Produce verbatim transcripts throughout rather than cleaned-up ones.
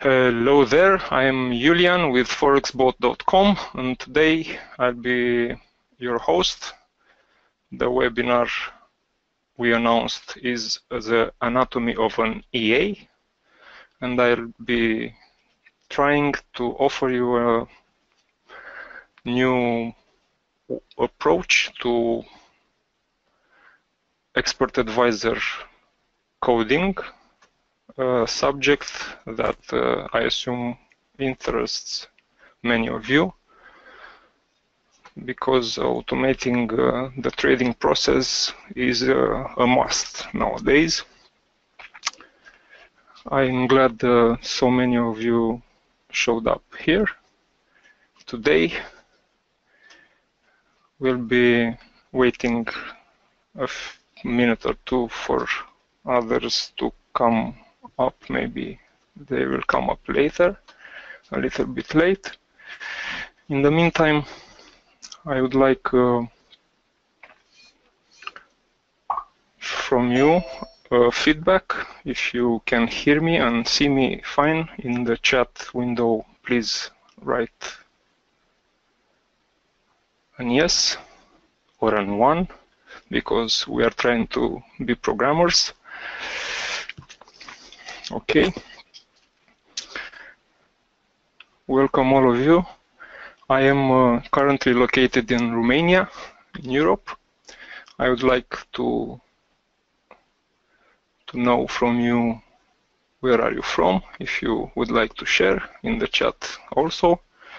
Hello there, I'm Julian with Forexbot dot com, and today I'll be your host. The webinar we announced is the anatomy of an E A, and I'll be trying to offer you a new approach to expert advisor coding, a subject that uh, I assume interests many of you, because automating uh, the trading process is uh, a must nowadays. I'm glad uh, so many of you showed up here. Today we'll be waiting a minute or two for others to come up. Maybe they will come up later, a little bit late. In the meantime, I would like uh, from you uh, feedback. If you can hear me and see me fine in the chat window, please write an yes or an one, because we are trying to be programmers. Okay. Welcome all of you. I am uh, currently located in Romania, in Europe. I would like to to know from you, where are you from, if you would like to share in the chat also.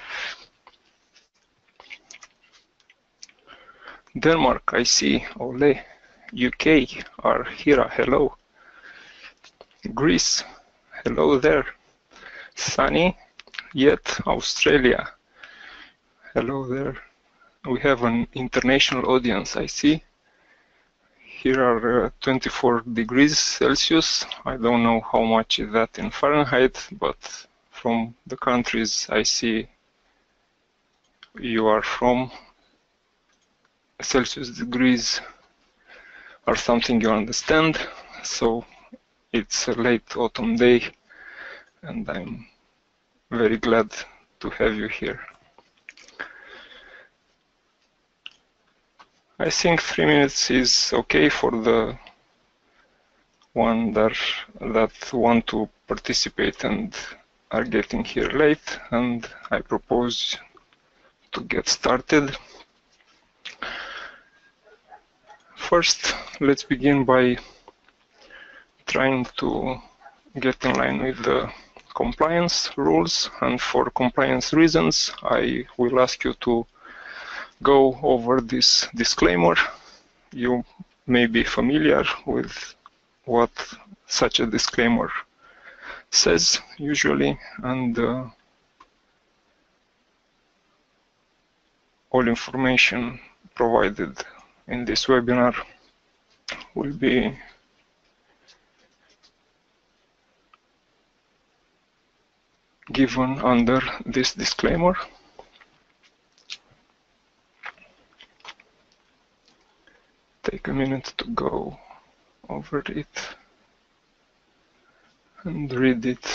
Denmark, I see, Ole. U K, Arhira, hello. Greece, hello there. Sunny, yet Australia, hello there. We have an international audience, I see. Here are uh, twenty-four degrees Celsius. I don't know how much is that in Fahrenheit, but from the countries I see you are from, Celsius degrees are something you understand. So it's a late autumn day, and I'm very glad to have you here. I think three minutes is okay for the one that, that want to participate and are getting here late, and I propose to get started. First, let's begin by trying to get in line with the compliance rules, and for compliance reasons, I will ask you to go over this disclaimer. You may be familiar with what such a disclaimer says usually, and uh, all information provided in this webinar will be given under this disclaimer. Take a minute to go over it and read it.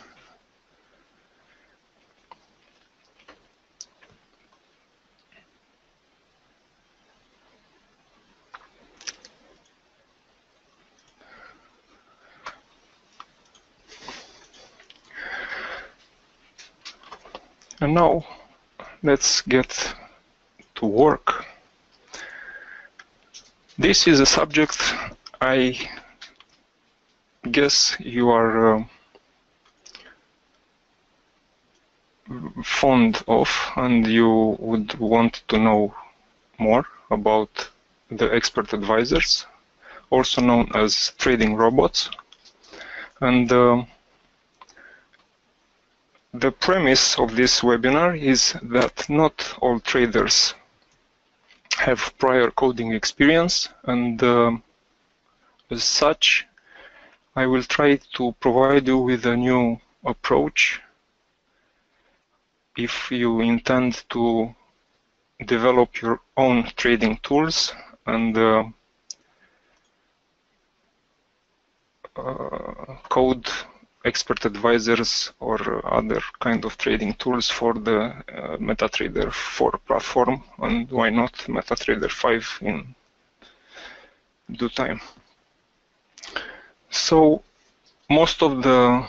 And now let's get to work. This is a subject I guess you are uh, fond of, and you would want to know more about the expert advisors, also known as trading robots. And uh, the premise of this webinar is that not all traders have prior coding experience, and uh, as such, I will try to provide you with a new approach if you intend to develop your own trading tools and uh, uh, code expert advisors or other kind of trading tools for the uh, MetaTrader four platform, and why not MetaTrader five in due time. So most of the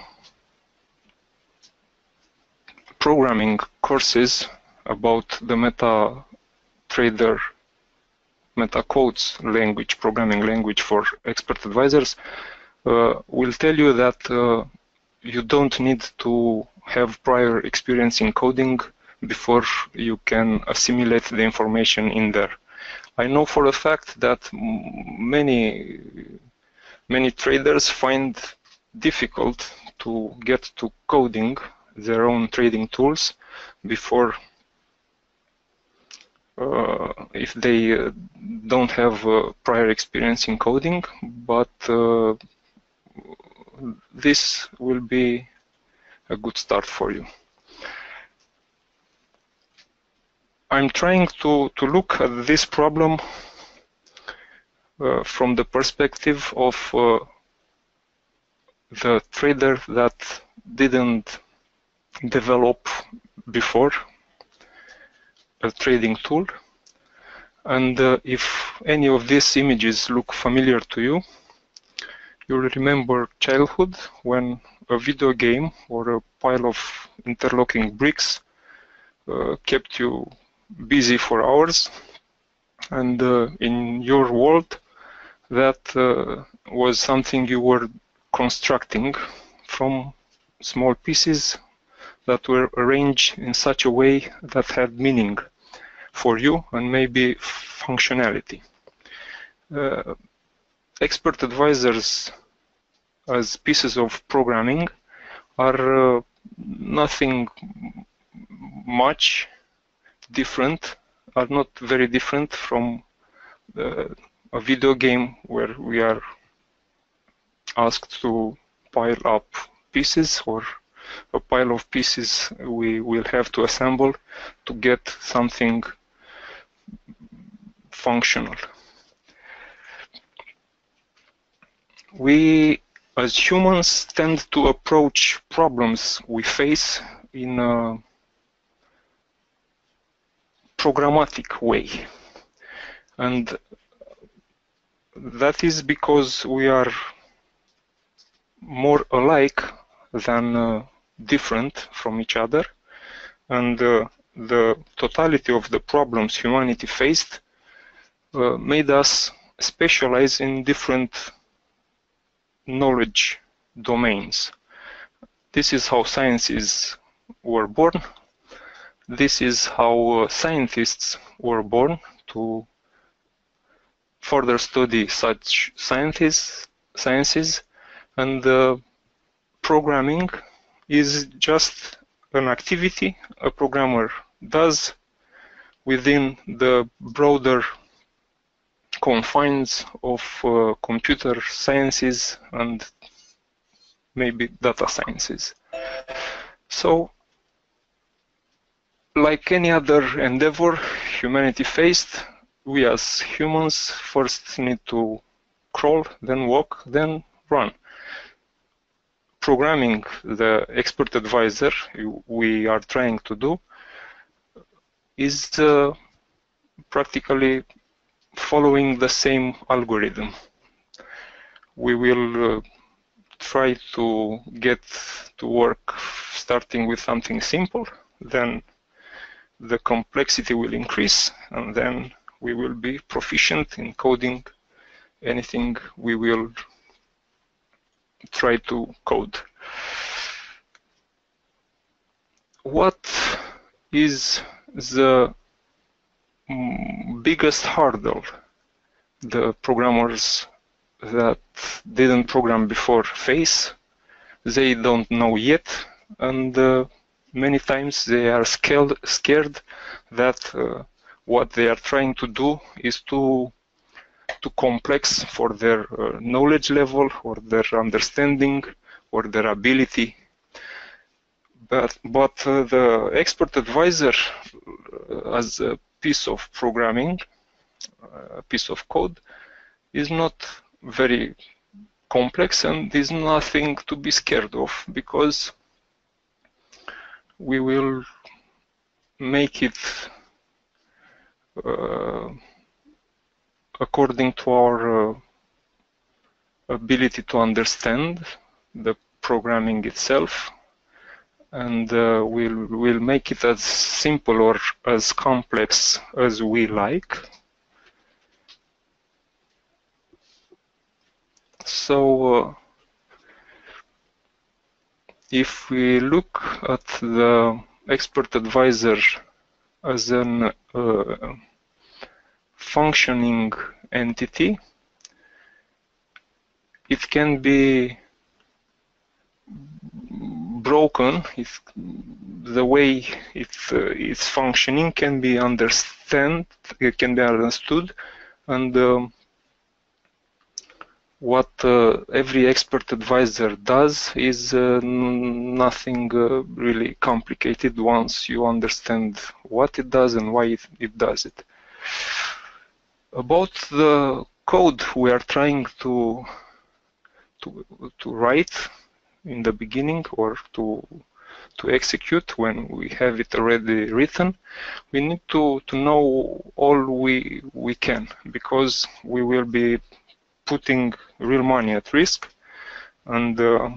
programming courses about the MetaTrader MetaQuotes language, programming language for expert advisors, uh, will tell you that uh, you don't need to have prior experience in coding before you can assimilate the information in there. I know for a fact that many many traders find difficult to get to coding their own trading tools before uh, if they uh, don't have uh, prior experience in coding, but uh, this will be a good start for you. I'm trying to, to look at this problem uh, from the perspective of uh, the trader that didn't develop before a trading tool. And uh, if any of these images look familiar to you, you'll remember childhood when a video game or a pile of interlocking bricks uh, kept you busy for hours, and uh, in your world that uh, was something you were constructing from small pieces that were arranged in such a way that had meaning for you and maybe functionality. Uh, expert advisors as pieces of programming are uh, nothing much different, are not very different from uh, a video game where we are asked to pile up pieces, or a pile of pieces we will have to assemble to get something functional. We as humans tend to approach problems we face in a programmatic way, and that is because we are more alike than uh, different from each other, and uh, the totality of the problems humanity faced uh, made us specialize in different knowledge domains. This is how sciences were born. This is how uh, scientists were born to further study such sciences, sciences, and uh, programming is just an activity a programmer does within the broader confines of uh, computer sciences and maybe data sciences. So, like any other endeavor humanity faced, we as humans first need to crawl, then walk, then run. Programming the expert advisor we are trying to do is uh, practically following the same algorithm. We will uh, try to get to work starting with something simple, then the complexity will increase, and then we will be proficient in coding anything we will try to code. What is the biggest hurdle the programmers that didn't program before face? They don't know yet, and uh, many times they are scared, scared that uh, what they are trying to do is too, too complex for their uh, knowledge level or their understanding or their ability. But, but uh, the expert advisor uh, as a piece of programming, a piece of code, is not very complex, and is nothing to be scared of, because we will make it uh, according to our uh, ability to understand the programming itself, and uh, we'll, we'll make it as simple or as complex as we like. So uh, if we look at the expert advisor as an uh, functioning entity, it can be broken. If the way it, uh, it's functioning can be understand, it can be understood, and um, what uh, every expert advisor does is uh, nothing uh, really complicated once you understand what it does and why it, it does it. About the code we are trying to to to write in the beginning, or to to execute when we have it already written, we need to to know all we we can, because we will be putting real money at risk, and uh,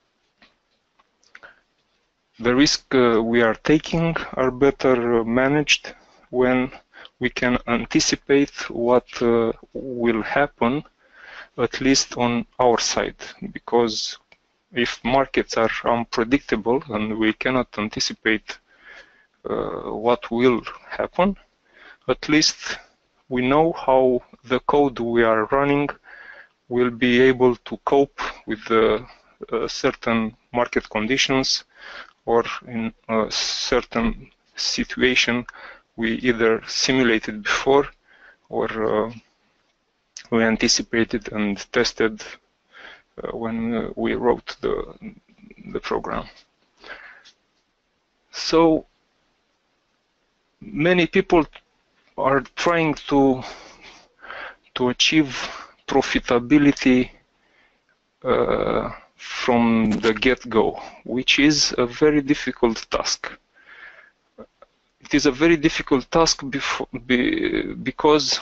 the risk uh, we are taking are better managed when we can anticipate what uh, will happen, at least on our side. Because if markets are unpredictable and we cannot anticipate uh, what will happen, at least we know how the code we are running will be able to cope with the uh, certain market conditions, or in a certain situation we either simulated before, or uh, we anticipated and tested uh, when uh, we wrote the, the program. So many people are trying to to achieve profitability uh, from the get-go, which is a very difficult task. It is a very difficult task be, because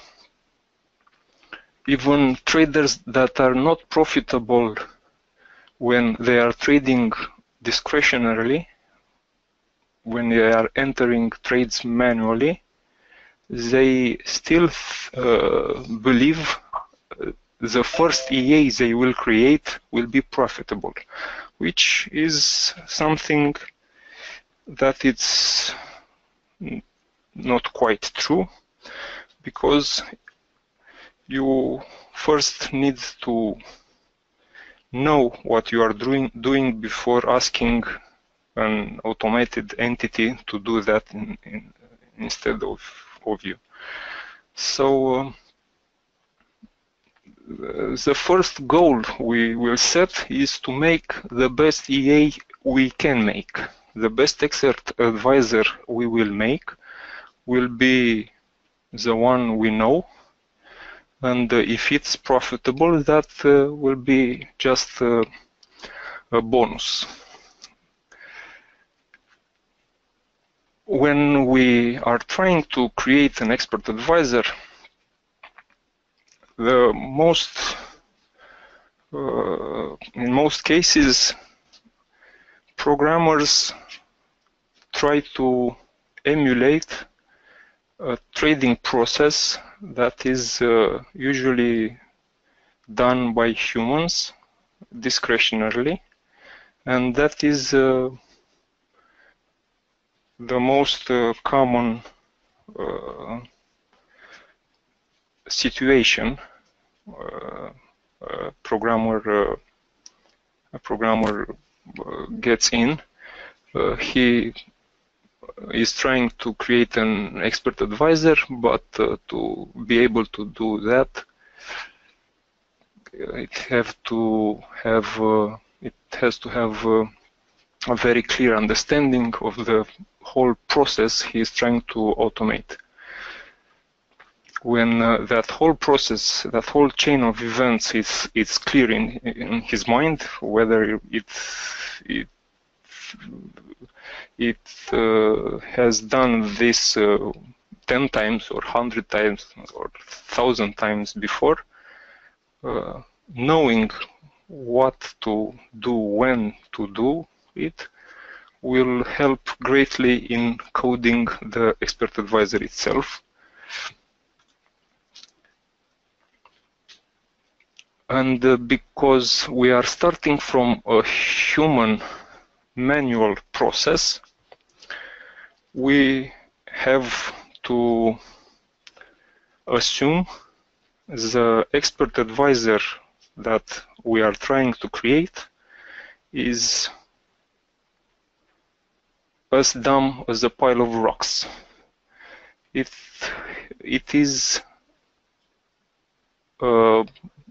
even traders that are not profitable when they are trading discretionarily, when they are entering trades manually, they still uh, believe the first E A they will create will be profitable, which is something that it's not quite true, because you first need to know what you are doing, doing before asking an automated entity to do that in, in, instead of, of you. So uh, the first goal we will set is to make the best E A we can make. The best expert advisor we will make will be the one we know, and uh, if it's profitable, that uh, will be just uh, a bonus. When we are trying to create an expert advisor, the most, uh, in most cases, programmers try to emulate a trading process that is uh, usually done by humans discretionarily, and that is uh, the most uh, common uh, situation uh, a programmer uh, a programmer uh, gets in. Uh, he is trying to create an expert advisor, but uh, to be able to do that, it have to have uh, it has to have uh, a very clear understanding of the whole process he is trying to automate. when uh, that whole process, that whole chain of events is is clear in, in his mind, whether it it it uh, has done this uh, ten times or hundred times or thousand times before, uh, knowing what to do, when to do it, will help greatly in coding the expert advisor itself. And uh, because we are starting from a human manual process, we have to assume the expert advisor that we are trying to create is as dumb as a pile of rocks. It, it is uh,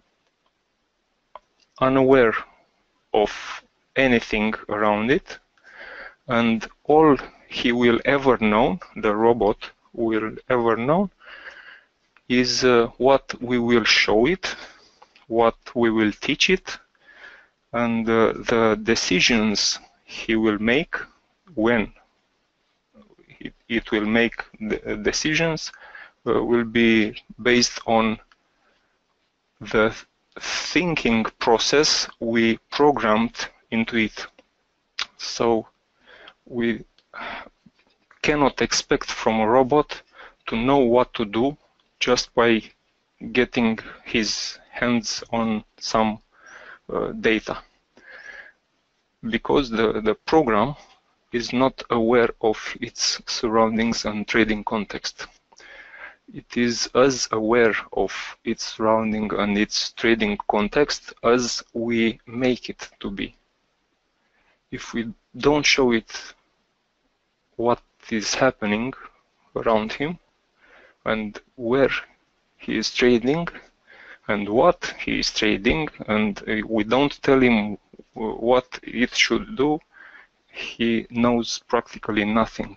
unaware of anything around it, and all he will ever know, the robot will ever know, is uh, what we will show it, what we will teach it, and uh, the decisions he will make when it, it will make the decisions uh, will be based on the thinking process we programmed into it. So we cannot expect from a robot to know what to do just by getting his hands on some uh, data, because the, the program is not aware of its surroundings and trading context. It is as aware of its surrounding and its trading context as we make it to be. If we don't show it what is happening around him and where he is trading and what he is trading, and we don't tell him what it should do, he knows practically nothing.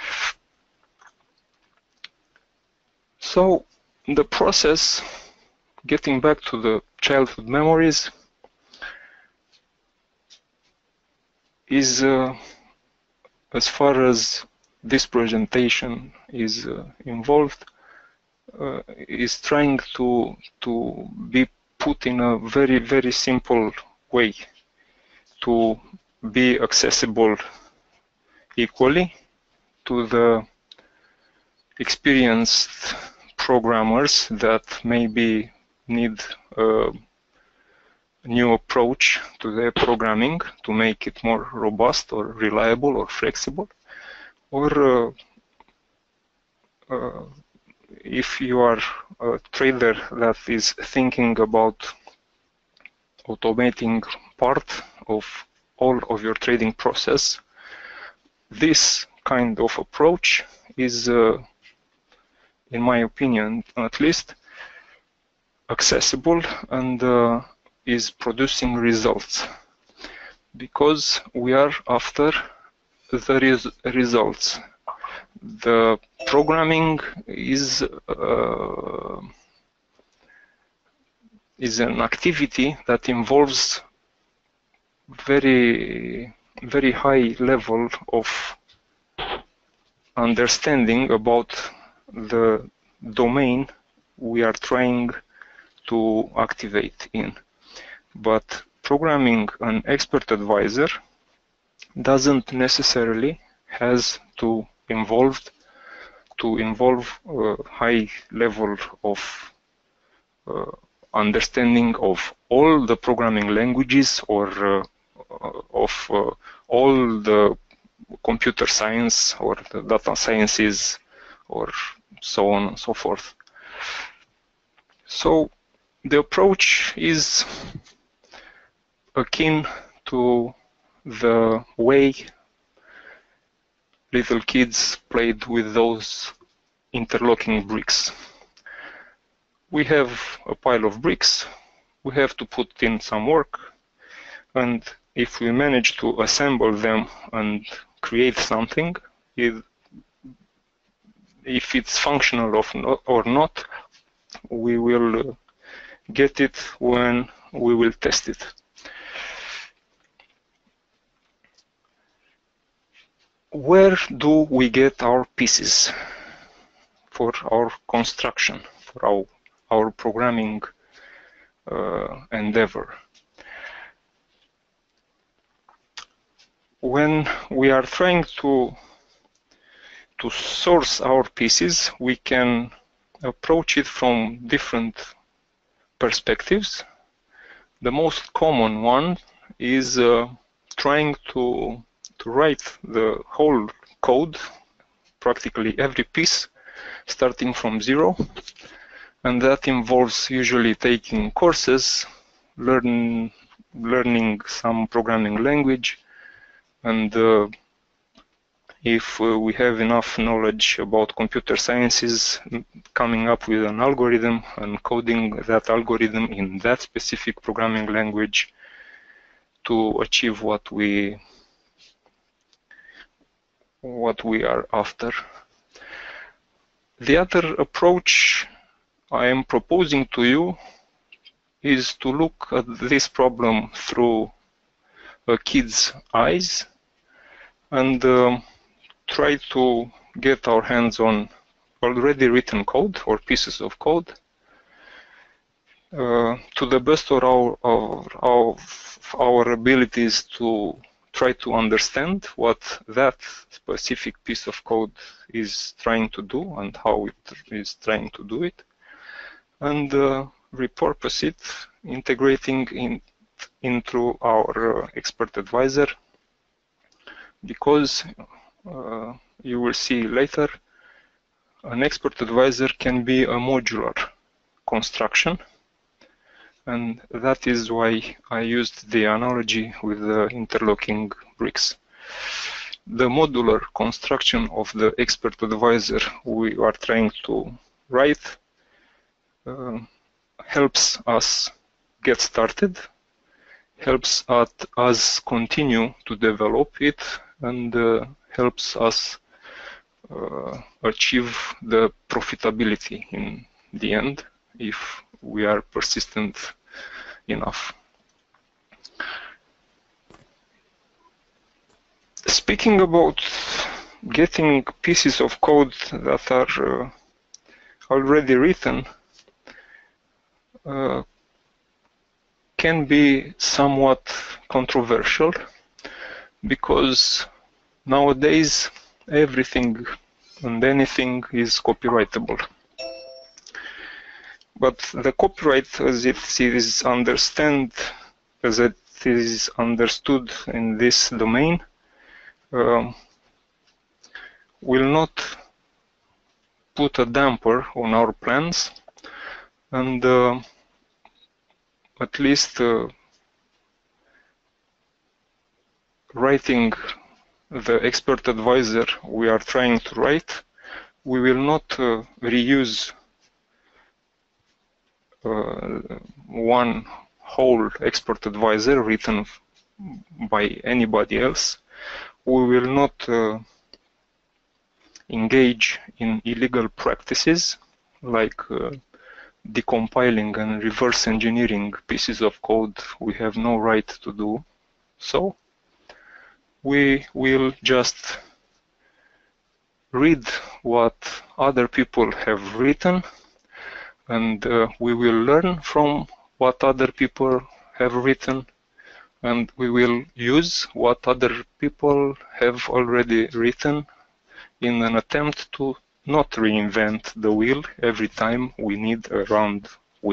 So the process, getting back to the childhood memories, is uh, as far as this presentation is uh, involved, uh, is trying to to be put in a very very simple way to be accessible equally to the experienced programmers that maybe need a new approach to their programming to make it more robust or reliable or flexible, or uh, uh, if you are a trader that is thinking about automating part of all of your trading process, this kind of approach is, uh, in my opinion at least, accessible and uh, is producing results, because we are after the res results. The programming is uh, is an activity that involves very very high level of understanding about the domain we are trying to activate in. But programming an expert advisor doesn't necessarily has to involve to involve a high level of uh, understanding of all the programming languages or uh, of uh, all the computer science or the data sciences or so on and so forth. So the approach is akin to the way little kids played with those interlocking bricks. We have a pile of bricks, we have to put in some work, and if we manage to assemble them and create something, it, if it's functional or not, we will get it when we will test it. Where do we get our pieces for our construction, for our, our programming uh, endeavor? When we are trying to to source our pieces, we can approach it from different perspectives. The most common one is uh, trying to to write the whole code, practically every piece, starting from zero, and that involves usually taking courses, learn, learning some programming language, and uh, if uh, we have enough knowledge about computer sciences, coming up with an algorithm and coding that algorithm in that specific programming language to achieve what we what we are after. The other approach I am proposing to you is to look at this problem through a kid's eyes and um, try to get our hands on already written code or pieces of code uh, to the best of our, of, of our abilities to try to understand what that specific piece of code is trying to do and how it is trying to do it, and uh, repurpose it, integrating in, into our uh, expert advisor, because uh, you will see later, an expert advisor can be a modular construction, and that is why I used the analogy with the interlocking bricks. The modular construction of the expert advisor we are trying to write uh, helps us get started, helps us continue to develop it, and uh, helps us uh, achieve the profitability in the end if we are persistent enough. Speaking about getting pieces of code that are uh, already written uh, can be somewhat controversial, because nowadays everything and anything is copyrightable. But the copyright, as it is understand, as it is understood in this domain, um, will not put a damper on our plans, and uh, at least uh, writing the expert advisor we are trying to write, we will not uh, reuse uh, one whole expert advisor written by anybody else. We will not uh, engage in illegal practices like uh, decompiling and reverse engineering pieces of code. We have no right to do so. We will just read what other people have written, and uh, we will learn from what other people have written, and we will use what other people have already written in an attempt to not reinvent the wheel every time we need a round wheel.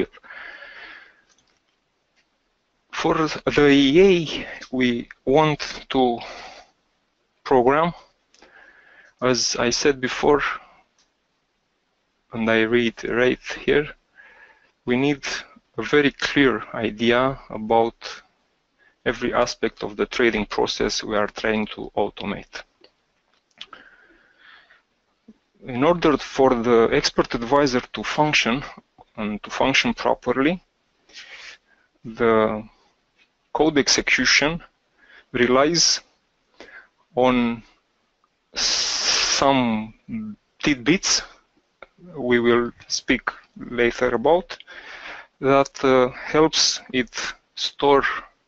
For the E A, we want to program, as I said before, and I reiterate here, we need a very clear idea about every aspect of the trading process we are trying to automate. In order for the expert advisor to function and to function properly, the code execution relies on some tidbits. We will speak later about, that uh, helps it store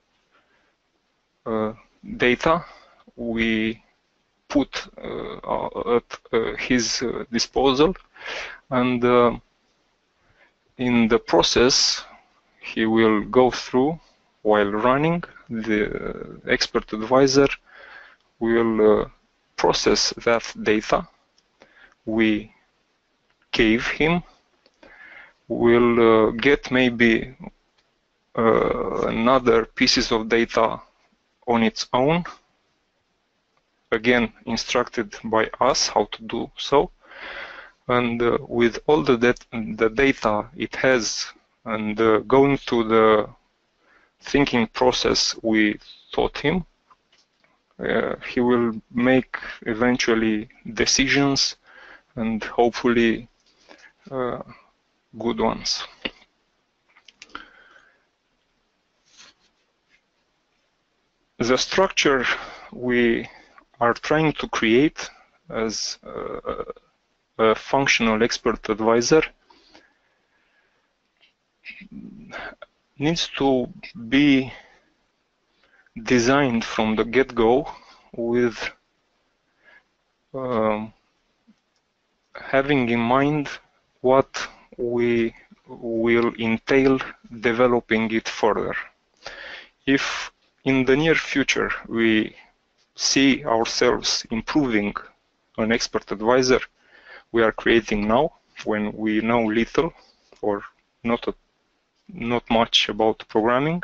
uh, data we put uh, at uh, his uh, disposal, and uh, in the process he will go through while running. The expert advisor will uh, process that data we gave him, will uh, get maybe uh, another pieces of data on its own, again instructed by us how to do so, and uh, with all the, dat the data it has, and uh, going through the thinking process we taught him, uh, he will make eventually decisions, and hopefully uh, good ones. The structure we are trying to create as a, a functional expert advisor needs to be designed from the get-go with um, having in mind what we will entail developing it further. If in the near future we see ourselves improving an expert advisor we are creating now, when we know little or not a, not much about programming,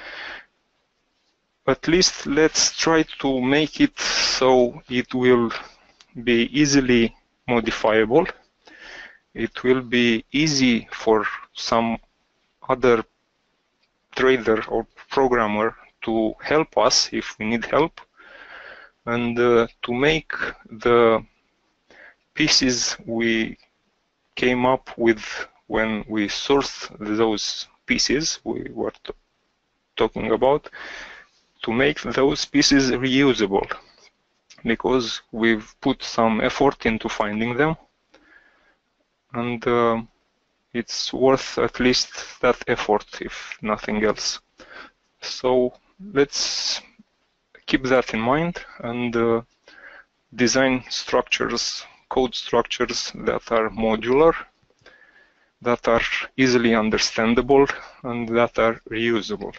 at least let's try to make it so it will be easily modifiable. It will be easy for some other trader or programmer to help us if we need help, and uh, to make the pieces we came up with when we sourced those pieces we were talking about, to make those pieces reusable, because we've put some effort into finding them, and uh, it's worth at least that effort, if nothing else. So let's keep that in mind and uh, design structures, code structures that are modular, that are easily understandable, and that are reusable.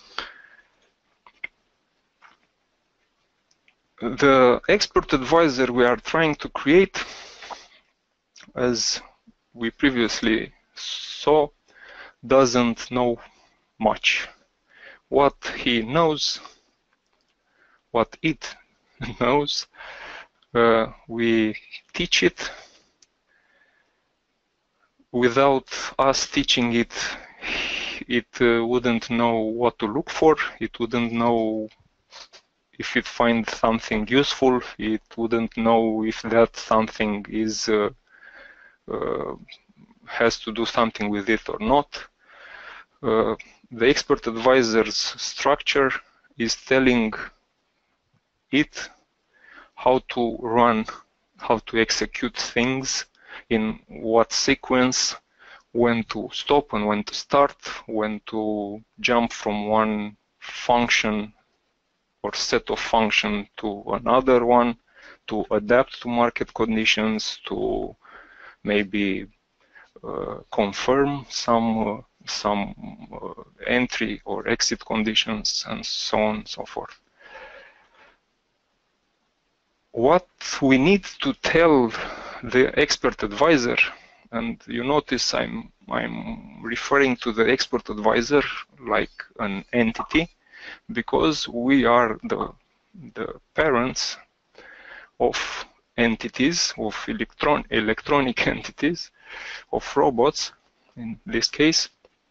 The expert advisor we are trying to create, as we previously saw, doesn't know much. What he knows, what it knows, uh, we teach it. Without us teaching it, it uh, wouldn't know what to look for, it wouldn't know if it finds something useful, it wouldn't know if that something is uh, uh, has to do something with it or not. Uh, the expert advisor's structure is telling it how to run, how to execute things, in what sequence, when to stop and when to start, when to jump from one function or set of function to another one, to adapt to market conditions, to maybe uh, confirm some uh, some uh, entry or exit conditions, and so on and so forth. What we need to tell the expert advisor, and you notice I'm I'm referring to the expert advisor like an entity, because we are the the parents of entities, of electron electronic entities, of robots in this case,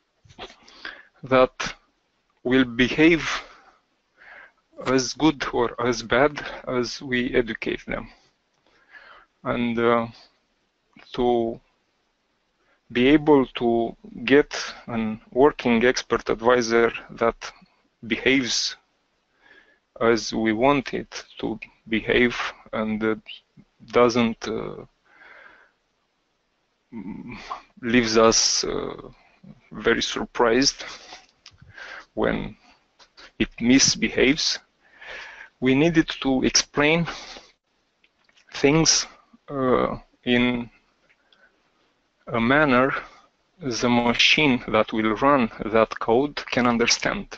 that will behave as good or as bad as we educate them. And uh, to be able to get a working expert advisor that behaves as we want it to behave, and uh, doesn't uh, leaves us uh, very surprised when it misbehaves. We needed to explain things uh, in a manner the machine that will run that code can understand.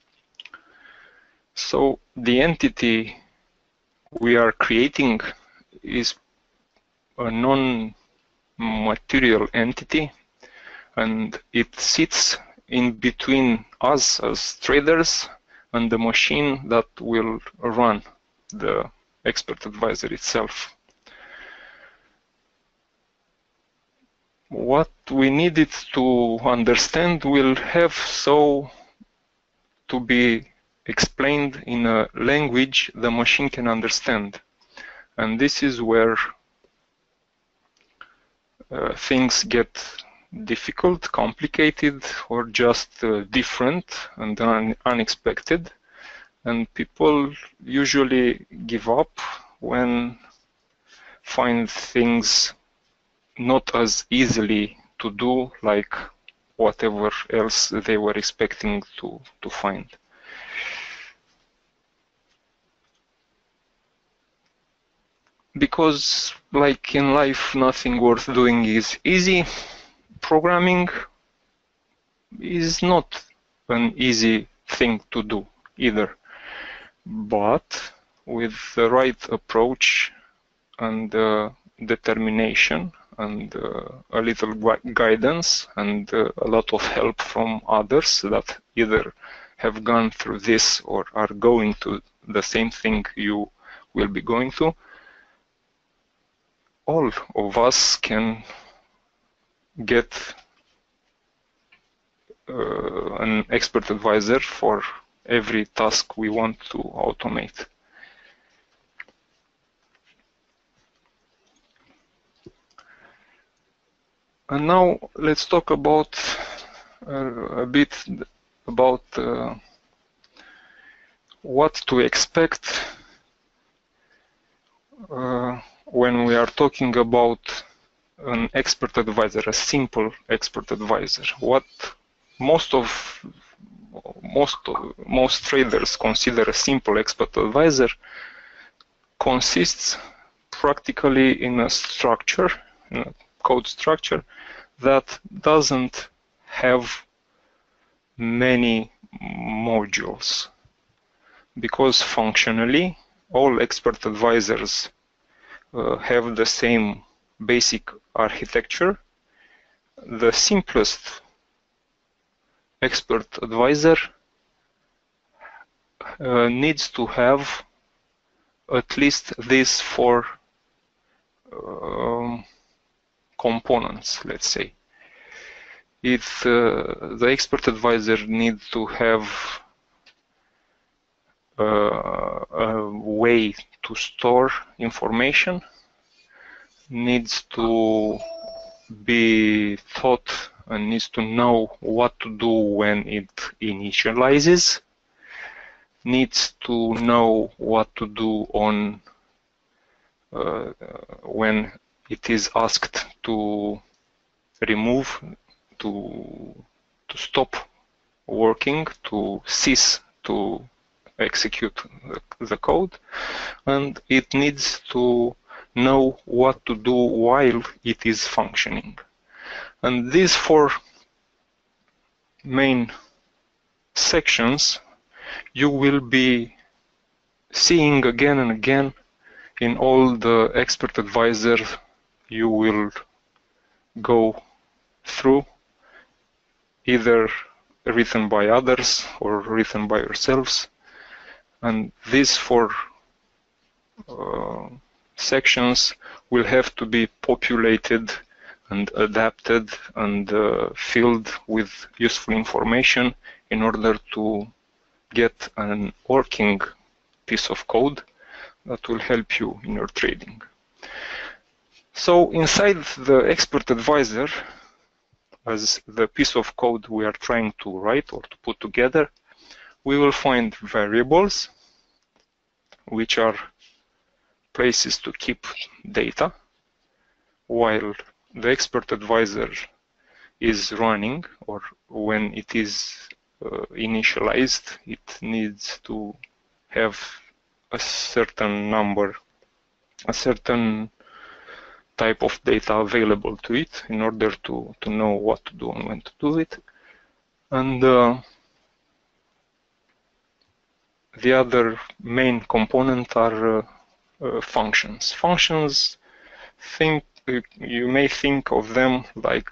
So the entity we are creating is a non-material entity, and it sits in between us as traders and the machine that will run the expert advisor itself. What we needed to understand will have so to be explained in a language the machine can understand. And this is where uh, things get difficult, complicated, or just uh, different and un unexpected. And people usually give up when find things not as easily to do like whatever else they were expecting to, to find. Because, like in life, nothing worth doing is easy. Programming is not an easy thing to do either. But with the right approach and uh, determination and uh, a little guidance and uh, a lot of help from others that either have gone through this or are going to the same thing you will be going to, all of us can get uh, an expert advisor for every task we want to automate. And now let's talk about uh, a bit about uh, what to expect uh, when we are talking about an expert advisor, a simple expert advisor. What most of most most traders consider a simple expert advisor consists practically in a structure, in a code structure that doesn't have many modules, because functionally all expert advisors uh, have the same basic architecture. The simplest expert advisor uh, needs to have at least these four um, components, let's say. It, uh, the expert advisor needs to have uh, a way to store information, needs to be taught and needs to know what to do when it initializes, needs to know what to do on uh, when it is asked to remove, to to stop working, to cease to execute the, the code, and it needs to know what to do while it is functioning. And these four main sections you will be seeing again and again in all the expert advisors you will go through, either written by others or written by yourselves. And these four uh, sections will have to be populated and adapted and uh, filled with useful information in order to get an working piece of code that will help you in your trading. So inside the expert advisor, as the piece of code we are trying to write or to put together, we will find variables, which are places to keep data, while the expert advisor is running, or when it is uh, initialized, it needs to have a certain number, a certain type of data available to it in order to, to know what to do and when to do it. And uh, the other main component are uh, uh, functions. Functions, think you may think of them like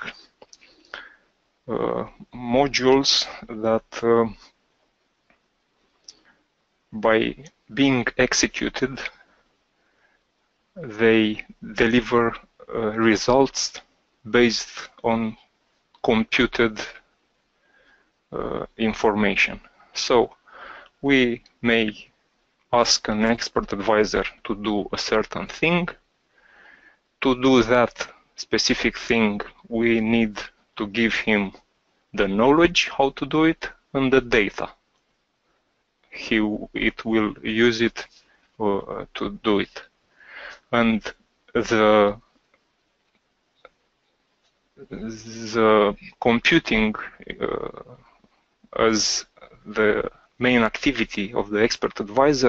uh, modules that uh, by being executed, they deliver uh, results based on computed uh, information. So we may ask an expert advisor to do a certain thing. To do that specific thing, we need to give him the knowledge how to do it and the data. He, it will use it uh, to do it. And the, the computing uh, as the main activity of the expert advisor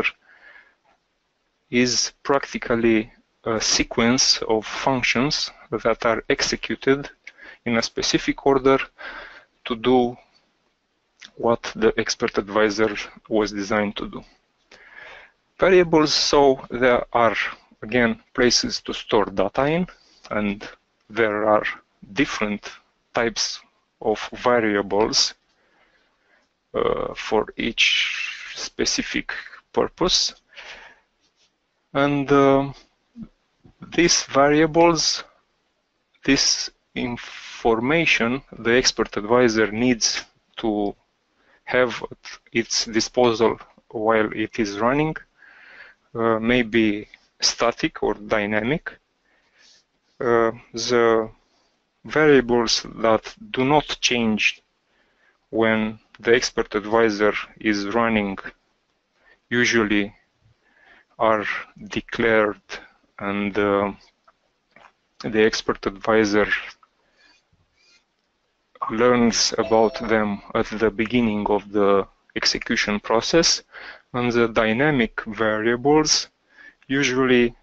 is practically a sequence of functions that are executed in a specific order to do what the expert advisor was designed to do. Variables, so there are again places to store data in, and there are different types of variables uh, for each specific purpose. And uh, these variables, this information, the expert advisor needs to have at its disposal while it is running, uh, may be static or dynamic. Uh, the variables that do not change when the expert advisor is running usually are declared, and uh, the expert advisor learns about them at the beginning of the execution process. And the dynamic variables usually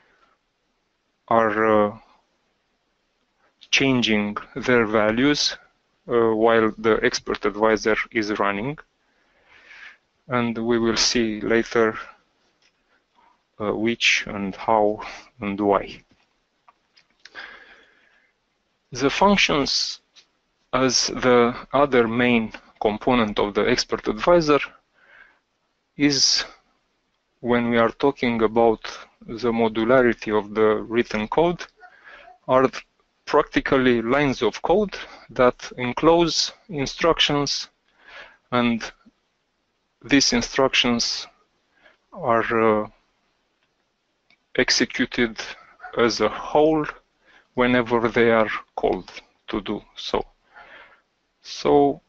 are uh, changing their values uh, while the expert advisor is running. And we will see later uh, which and how and why. The functions as the other main component of the expert advisor is, when we are talking about the modularity of the written code, are practically lines of code that enclose instructions, and these instructions are uh, executed as a whole whenever they are called to do so. So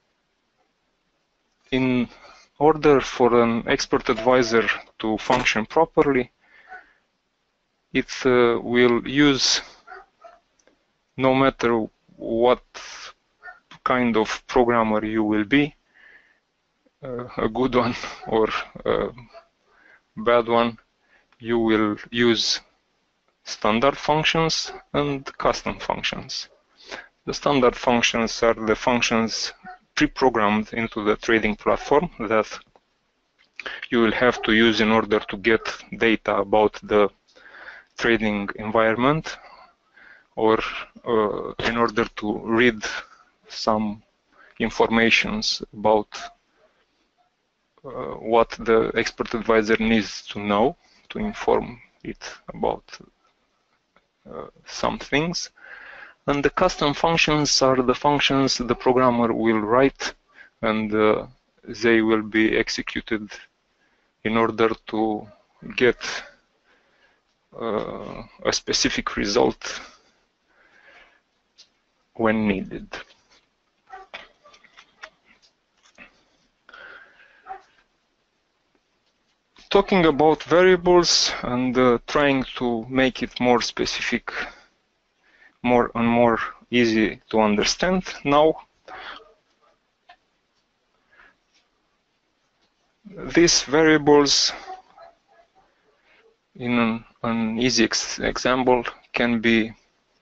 in order for an expert advisor to function properly, it uh, will use, no matter what kind of programmer you will be, uh, a good one or a bad one, you will use standard functions and custom functions. The standard functions are the functions pre-programmed into the trading platform that you will have to use in order to get data about the trading environment, or uh, in order to read some informations about uh, what the expert advisor needs to know to inform it about uh, some things. And the custom functions are the functions the programmer will write, and uh, they will be executed in order to get uh, a specific result when needed. Talking about variables and uh, trying to make it more specific more and more easy to understand now. These variables, in an, an easy ex example, can be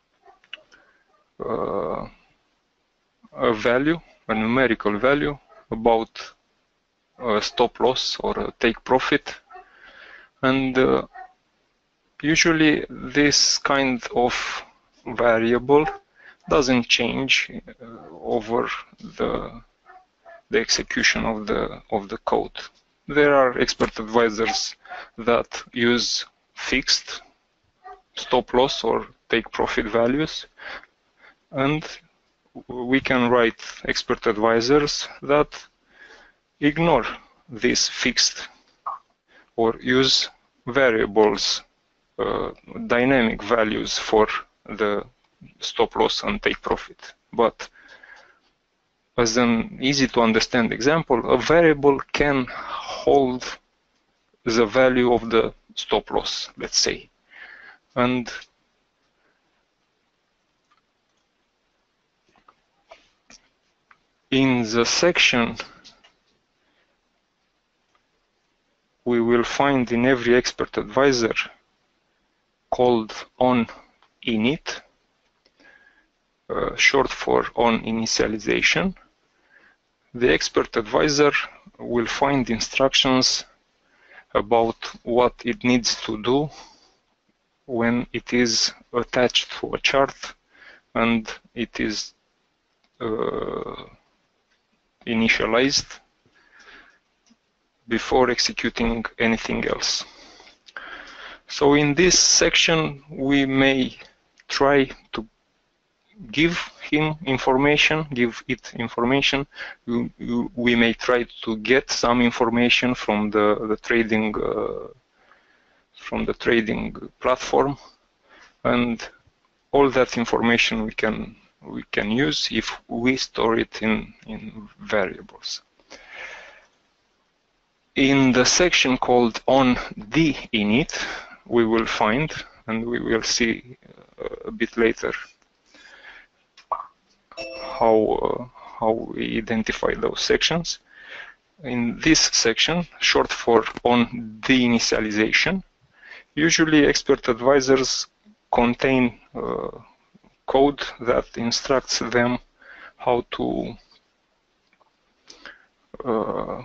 uh, a value, a numerical value about a stop loss or a take profit, and uh, usually this kind of variable doesn't change uh, over the the execution of the of the code. There are expert advisors that use fixed stop loss or take profit values, and we can write expert advisors that ignore this fixed or use variables, uh, dynamic values for the stop loss and take profit. But as an easy to understand example, a variable can hold the value of the stop loss, let's say. And in the section we will find in every expert advisor called onInit, uh, short for on initialization, the expert advisor will find instructions about what it needs to do when it is attached to a chart and it is uh, initialized before executing anything else. So in this section we may try to give him information, give it information. We, we may try to get some information from the, the trading uh, from the trading platform, and all that information we can we can use if we store it in in variables. In the section called onDinit, we will find, and we will see a bit later, how uh, how we identify those sections. In this section, short for on deinitialization, usually expert advisors contain uh, code that instructs them how to uh,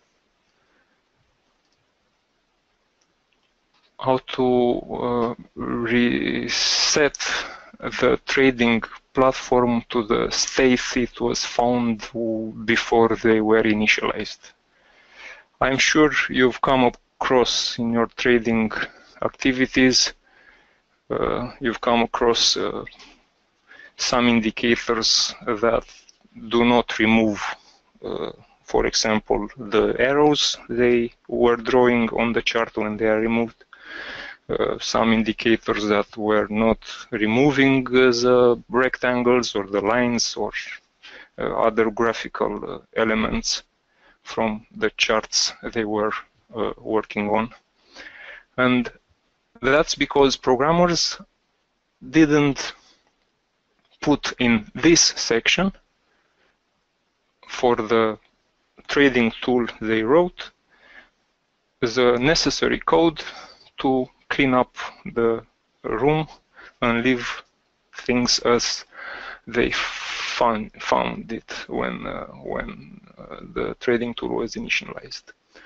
how to uh, reset the trading platform to the state it was found before they were initialized. I'm sure you've come across in your trading activities, uh, you've come across uh, some indicators that do not remove, uh, for example, the arrows they were drawing on the chart when they are removed. Uh, some indicators that were not removing uh, the rectangles or the lines or uh, other graphical uh, elements from the charts they were uh, working on. And that's because programmers didn't put in this section for the trading tool they wrote the necessary code to clean up the room and leave things as they found, found it when, uh, when uh, the trading tool was initialized.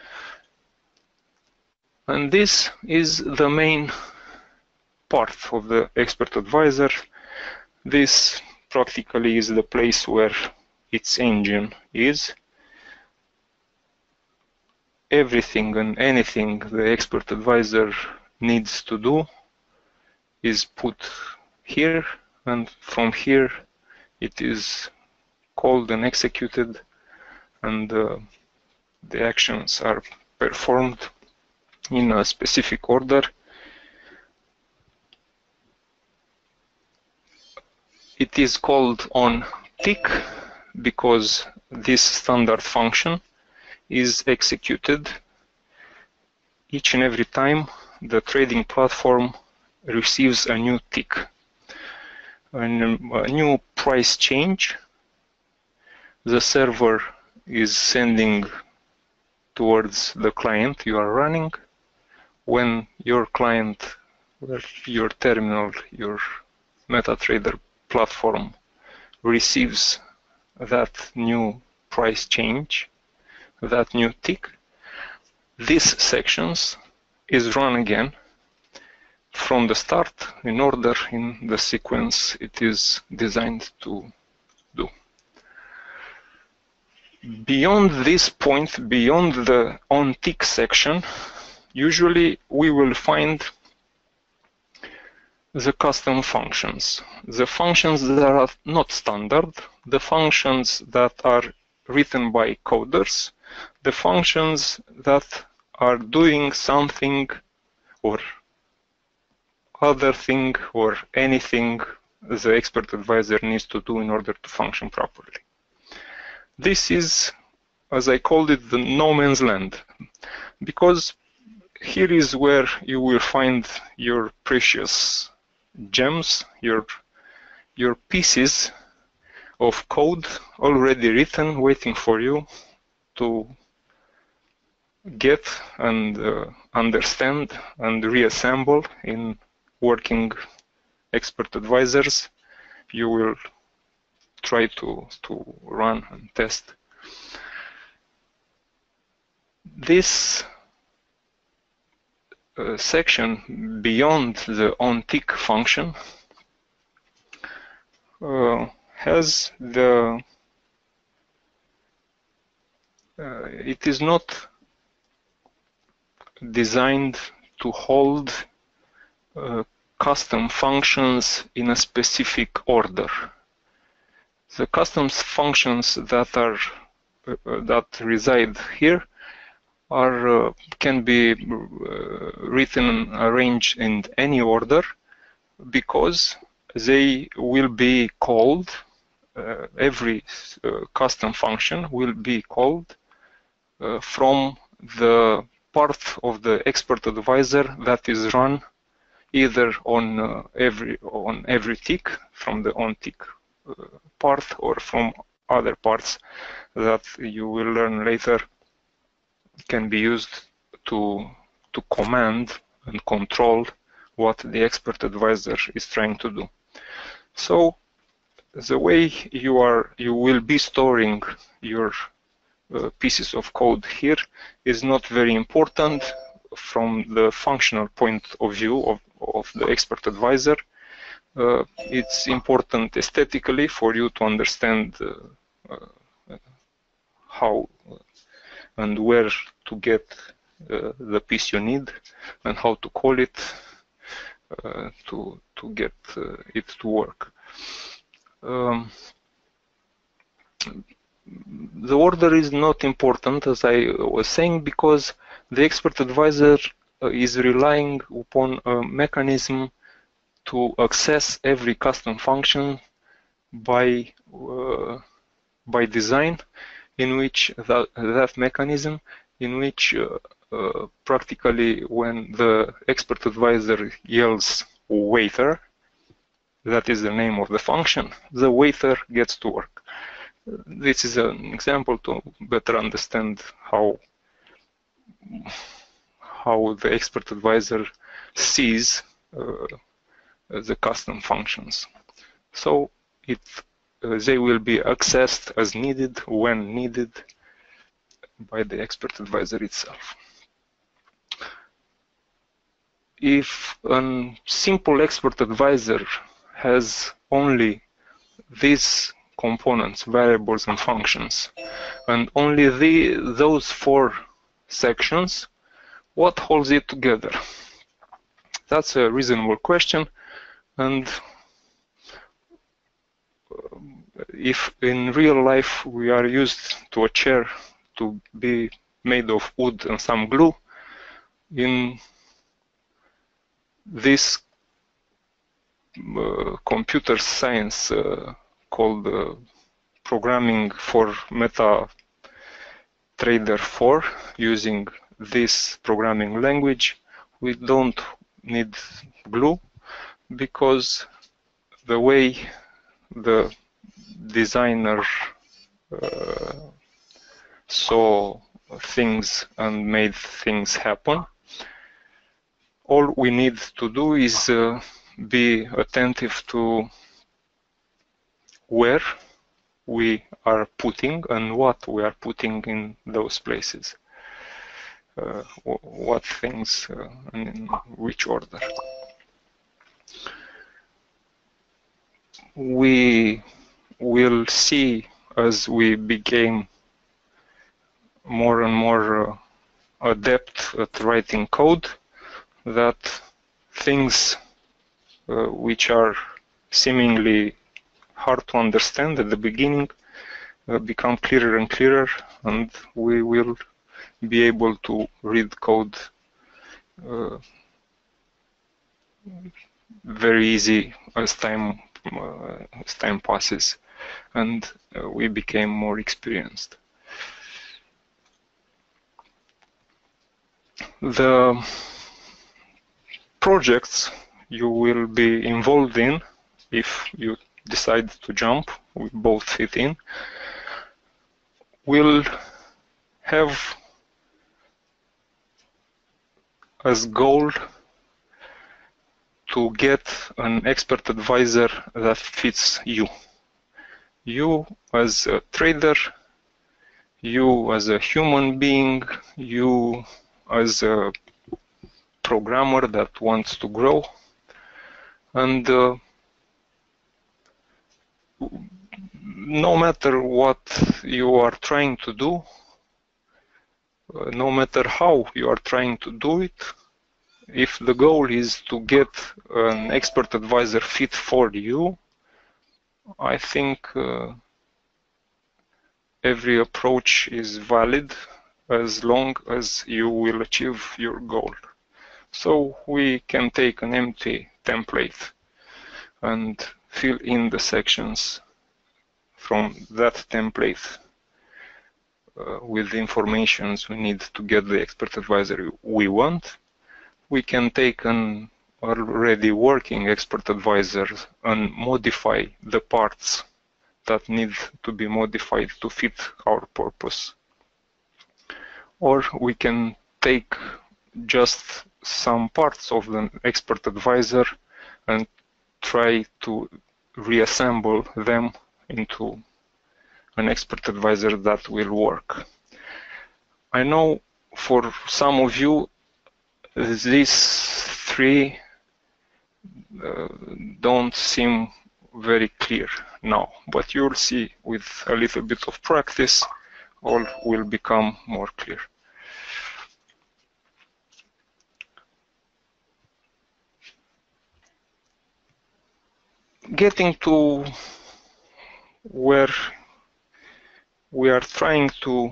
And this is the main part of the expert advisor. This practically is the place where its engine is. Everything and anything the expert advisor needs to do is put here, and from here it is called and executed, and uh, the actions are performed in a specific order. It is called on tick because this standard function is executed each and every time the trading platform receives a new tick. a new price change. The server is sending towards the client you are running. When your client, your terminal, your MetaTrader platform receives that new price change, that new tick, these sections is run again from the start in order in the sequence it is designed to do. Beyond this point, beyond the on-tick section, usually we will find the custom functions. The functions that are not standard, the functions that are written by coders, the functions that are doing something or other thing or anything the expert advisor needs to do in order to function properly. This is, as I called it, the no man's land, because here is where you will find your precious gems, your, your pieces of code already written, waiting for you to get and uh, understand and reassemble in working expert advisors. You will try to, to run and test. This uh, section beyond the on-tick function uh, has the, uh, it is not designed to hold uh, custom functions in a specific order. The custom functions that are uh, that reside here are uh, can be uh, written, arranged in any order, because they will be called. Uh, every uh, custom function will be called uh, from the part of the expert advisor that is run either on uh, every on every tick from the on tick uh, part, or from other parts that you will learn later can be used to to command and control what the expert advisor is trying to do. So the way you are you will be storing your uh, pieces of code here is not very important from the functional point of view of, of the expert advisor. Uh, it's important aesthetically for you to understand uh, uh, how and where to get uh, the piece you need and how to call it uh, to to get uh, it to work. Um, the order is not important, as I was saying, because the expert advisor uh, is relying upon a mechanism to access every custom function by uh, by design, in which that, that mechanism in which uh, uh, practically when the expert advisor yells waiter, that is the name of the function, the waiter gets to work. This is an example to better understand how how the expert advisor sees uh, the custom functions. So it uh, they will be accessed as needed, when needed, by the expert advisor itself. If a simple expert advisor has only these components, variables and functions, and only the those four sections, what holds it together? That's a reasonable question, and if in real life we are used to a chair to be made of wood and some glue, in this uh, computer science uh, called uh, programming for MetaTrader four, using this programming language, we don't need glue, because the way the designer uh, saw things and made things happen. All we need to do is uh, be attentive to where we are putting and what we are putting in those places. Uh, what things uh, and in which order. We will see as we became more and more uh, adept at writing code that things uh, which are seemingly hard to understand at the beginning uh, become clearer and clearer, and we will be able to read code uh, very easy as time uh, as time passes and uh, we became more experienced. The projects you will be involved in, if you decide to jump, we both fit in, will have as goal to get an expert advisor that fits you. You as a trader, you as a human being, you as a programmer that wants to grow, and uh, no matter what you are trying to do, uh, no matter how you are trying to do it, if the goal is to get an expert advisor fit for you, I think uh, every approach is valid as long as you will achieve your goal. So we can take an empty template and fill in the sections from that template uh, with the information we need to get the expert advisor we want. We can take an already working expert advisor and modify the parts that need to be modified to fit our purpose. Or we can take just some parts of the expert advisor and try to reassemble them into an expert advisor that will work. I know for some of you these three uh, don't seem very clear now, but you'll see with a little bit of practice all will become more clear. Getting to where we are trying to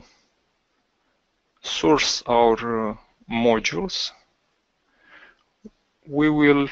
source our uh, modules, we will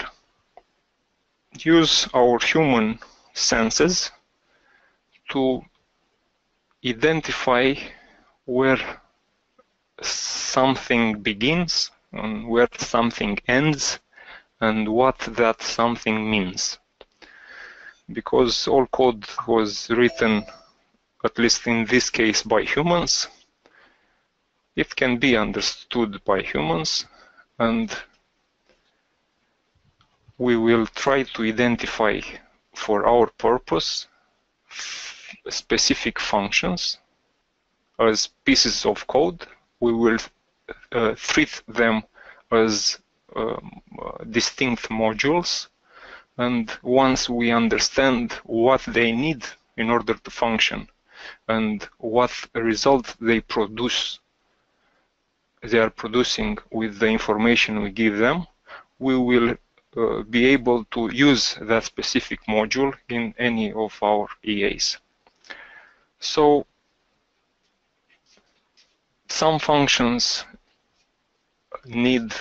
use our human senses to identify where something begins and where something ends and what that something means. Because all code was written, at least in this case, by humans, it can be understood by humans, and we will try to identify for our purpose specific functions as pieces of code. We will uh, treat them as um, uh, distinct modules, and once we understand what they need in order to function and what result they produce, they are producing with the information we give them, we will uh, be able to use that specific module in any of our E As. So some functions need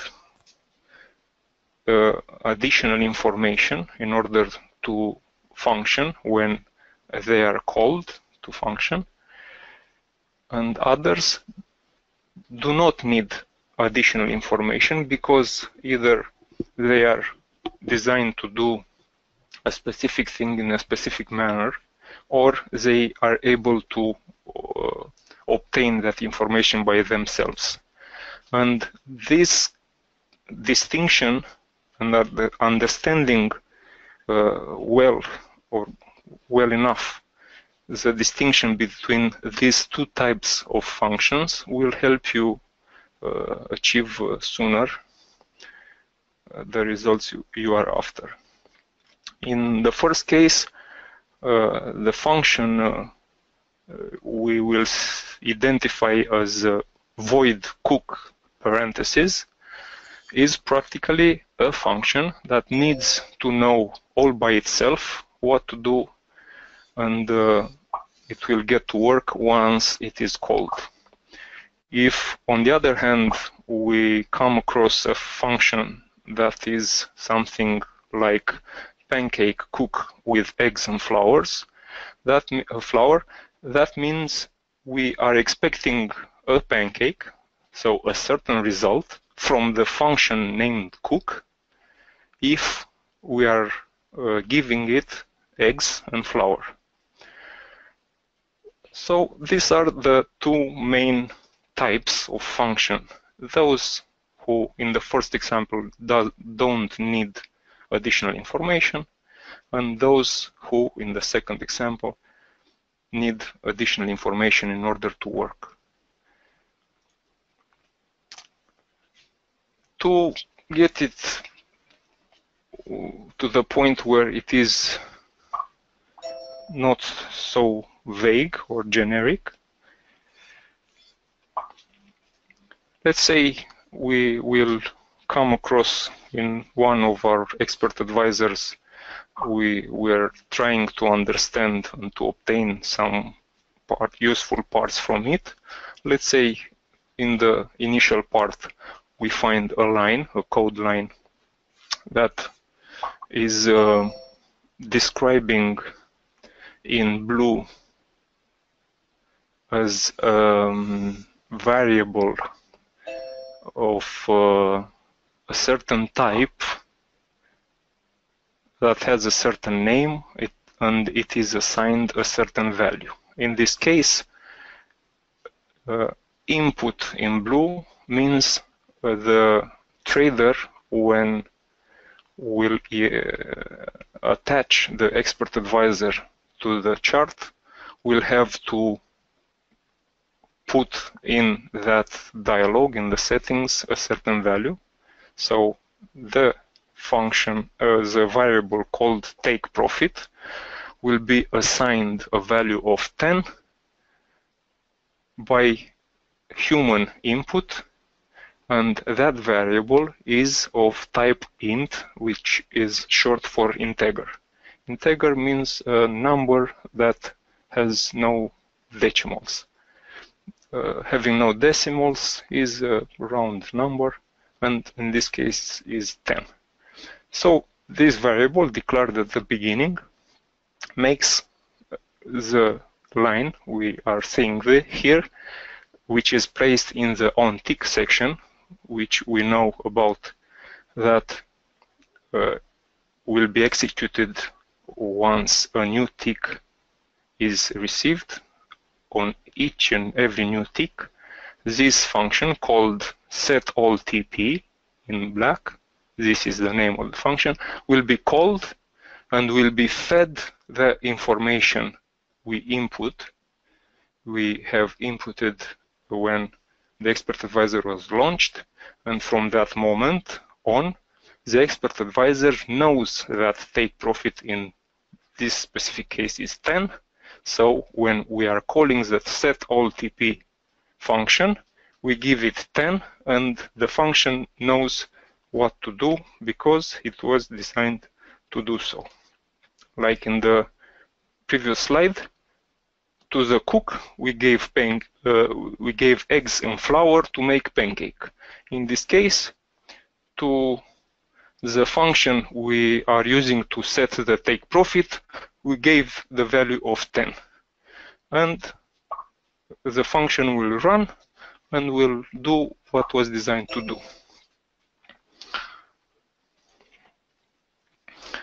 uh, additional information in order to function when they are called to function, and others do not need additional information because either they are designed to do a specific thing in a specific manner, or they are able to uh, obtain that information by themselves. And this distinction and the understanding uh, well or well enough the distinction between these two types of functions will help you uh, achieve uh, sooner uh, the results you, you are after. In the first case, uh, the function uh, we will identify as a void cook parenthesis is practically a function that needs to know all by itself what to do, and uh, it will get to work once it is called. If, on the other hand, we come across a function that is something like pancake cook with eggs and flours, that uh, flour, that means we are expecting a pancake, so a certain result, from the function named cook, if we are uh, giving it eggs and flour. So these are the two main types of function. Those who in the first example do, don't need additional information, and those who in the second example need additional information in order to work. To get it to the point where it is not so vague or generic, let's say we will come across in one of our expert advisors, we were trying to understand and to obtain some part, useful parts from it. Let's say in the initial part we find a line, a code line, that is uh, describing in blue as a um, variable of uh, a certain type that has a certain name, it, and it is assigned a certain value. In this case, uh, input in blue means uh, the trader, when will uh, attach the expert advisor to the chart, will have to put in that dialog, in the settings, a certain value. So the function, uh, the variable called take profit, will be assigned a value of ten by human input, and that variable is of type int, which is short for integer. Integer means a number that has no decimals. Uh, having no decimals is a round number, and in this case is ten. So this variable declared at the beginning makes the line we are seeing here, which is placed in the onTick section, which we know about, that uh, will be executed once a new tick is received. On each and every new tick, this function called setAllTP in black, this is the name of the function, will be called and will be fed the information we input. We have inputted when the expert advisor was launched, and from that moment on, the expert advisor knows that take profit in this specific case is ten. So when we are calling the setAllTP function, we give it ten, and the function knows what to do because it was designed to do so. Like in the previous slide, to the cook we gave pan uh, we gave eggs and flour to make pancake. In this case, to the function we are using to set the take profit, we gave the value of ten, and the function will run and will do what was designed to do.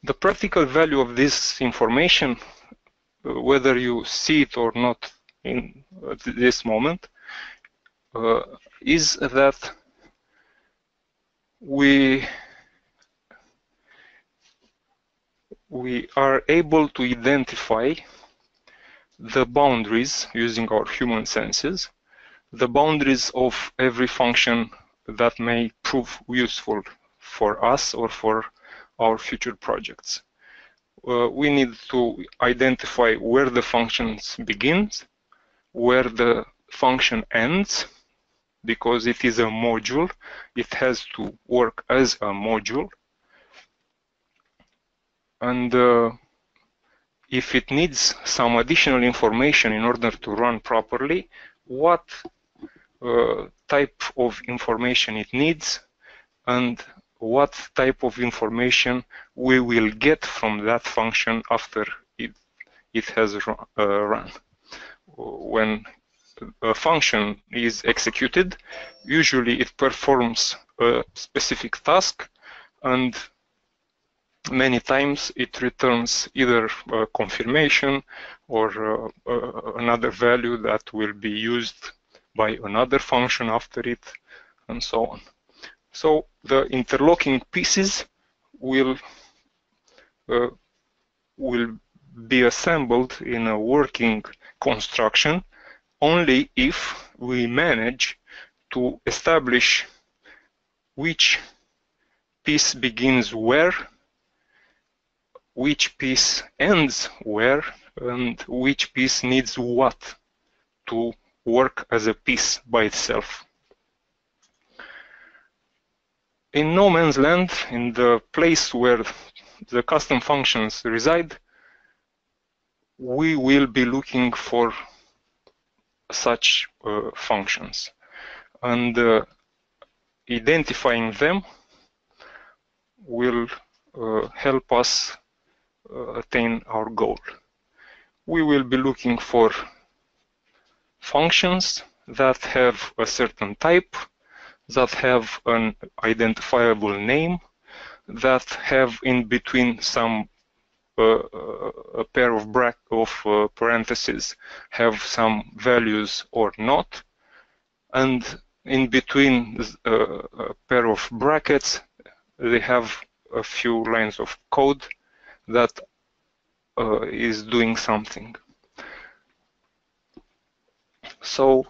The practical value of this information, uh, whether you see it or not in uh, this moment, uh, is that we we are able to identify the boundaries using our human senses, the boundaries of every function that may prove useful for us or for our future projects. Uh, we need to identify where the function begins, where the function ends, because it is a module, it has to work as a module. And uh, if it needs some additional information in order to run properly, what uh, type of information it needs, and what type of information we will get from that function after it, it has run, uh, run. When a function is executed, usually it performs a specific task, and many times it returns either a confirmation or uh, uh, another value that will be used by another function after it, and so on. So the interlocking pieces will uh, will be assembled in a working construction only if we manage to establish which piece begins where, which piece ends where, and which piece needs what to work as a piece by itself. In no man's land, in the place where the custom functions reside, we will be looking for such uh, functions, and uh, identifying them will uh, help us uh, attain our goal. We will be looking for functions that have a certain type, that have an identifiable name, that have in between some uh, a pair of, bra of uh, parentheses have some values or not, and in between uh, a pair of brackets they have a few lines of code that uh, is doing something. So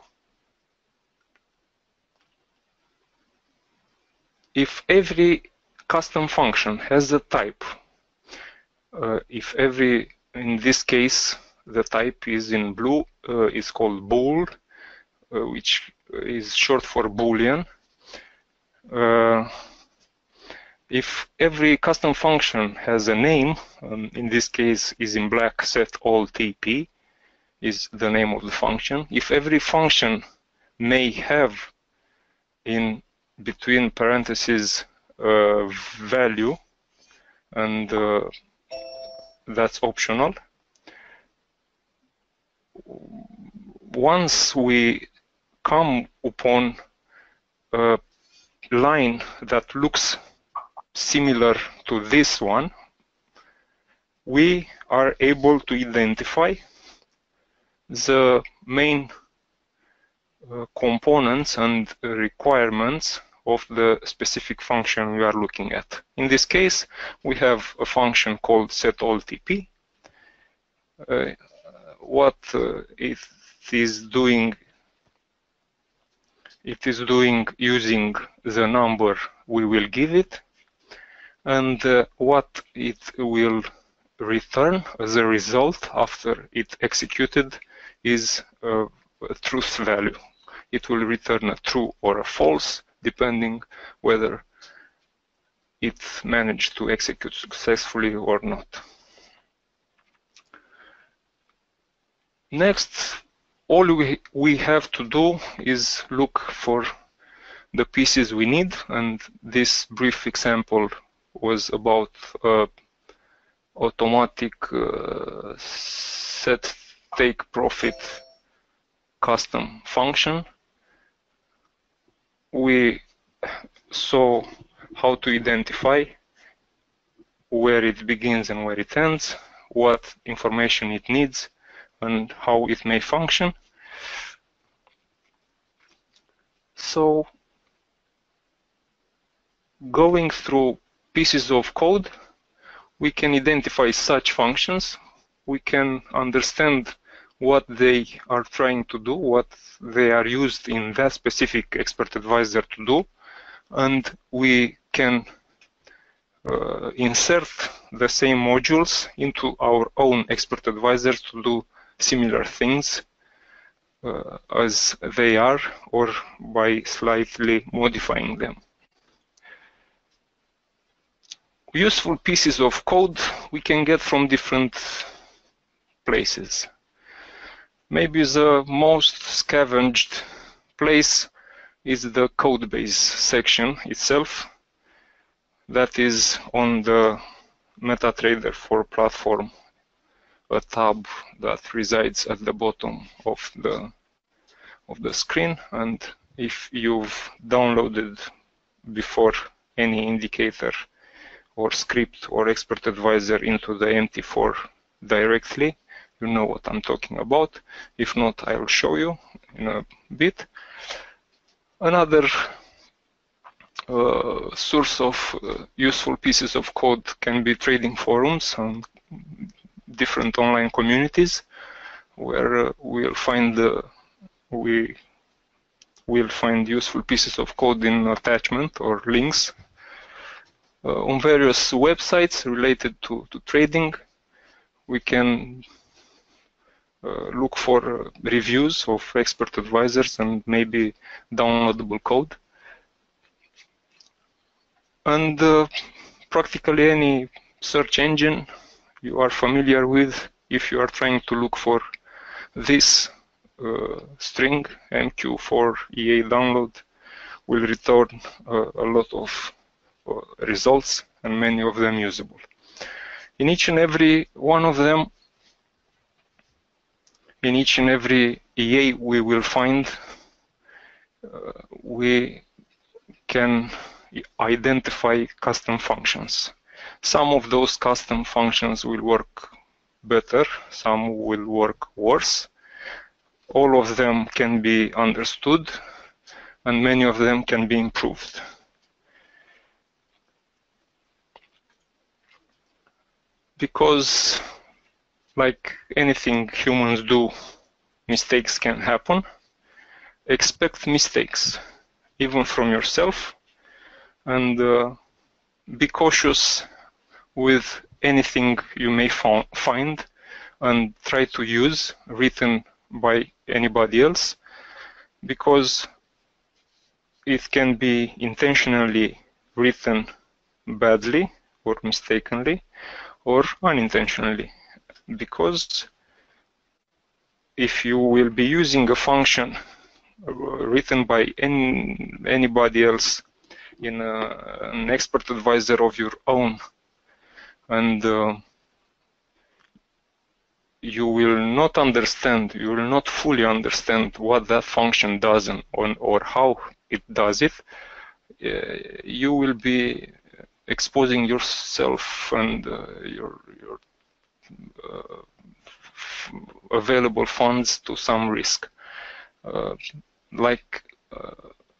if every custom function has a type, uh, if every, in this case, the type is in blue, uh, is called bool, uh, which is short for Boolean. Uh, if every custom function has a name, um, in this case is in black, set all T P is the name of the function. If every function may have in between parentheses uh, value, and uh, that's optional. Once we come upon a line that looks similar to this one, we are able to identify the main uh, components and requirements of the specific function we are looking at. In this case, we have a function called setAllTP. Uh, what uh, it is doing, it is doing using the number we will give it, and uh, what it will return as a result after it executed is uh, a truth value. It will return a true or a false, depending whether it managed to execute successfully or not. Next, all we, we have to do is look for the pieces we need, and this brief example was about uh, automatic uh, set take profit custom function. We saw how to identify where it begins and where it ends, what information it needs, and how it may function. So, going through pieces of code, we can identify such functions. We can understand what they are trying to do, what they are used in that specific expert advisor to do, and we can uh, insert the same modules into our own expert advisors to do similar things uh, as they are, or by slightly modifying them. Useful pieces of code we can get from different places. Maybe the most scavenged place is the codebase section itself. That is on the MetaTrader four platform, a tab that resides at the bottom of the of the screen. And if you've downloaded before any indicator or script or expert advisor into the M T four directly, you know what I'm talking about. If not, I'll show you in a bit. Another uh, source of uh, useful pieces of code can be trading forums and different online communities, where uh, we'll find uh, we will find useful pieces of code in attachment or links uh, on various websites related to, to trading. We can uh, look for uh, reviews of expert advisors and maybe downloadable code. And uh, practically any search engine you are familiar with, if you are trying to look for this uh, string, M Q four E A download, will return uh, a lot of uh, results, and many of them usable. In each and every one of them, in each and every E A we will find, uh, we can identify custom functions. Some of those custom functions will work better, some will work worse. All of them can be understood, and many of them can be improved. Because, like anything humans do, mistakes can happen. Expect mistakes, even from yourself, and uh, be cautious with anything you may find and try to use written by anybody else, because it can be intentionally written badly or mistakenly or unintentionally. Because if you will be using a function written by any, anybody else in a, an expert advisor of your own, and uh, you will not understand, you will not fully understand what that function does and or, or how it does it, uh, you will be exposing yourself and uh, your, your uh, available funds to some risk. Uh, like uh,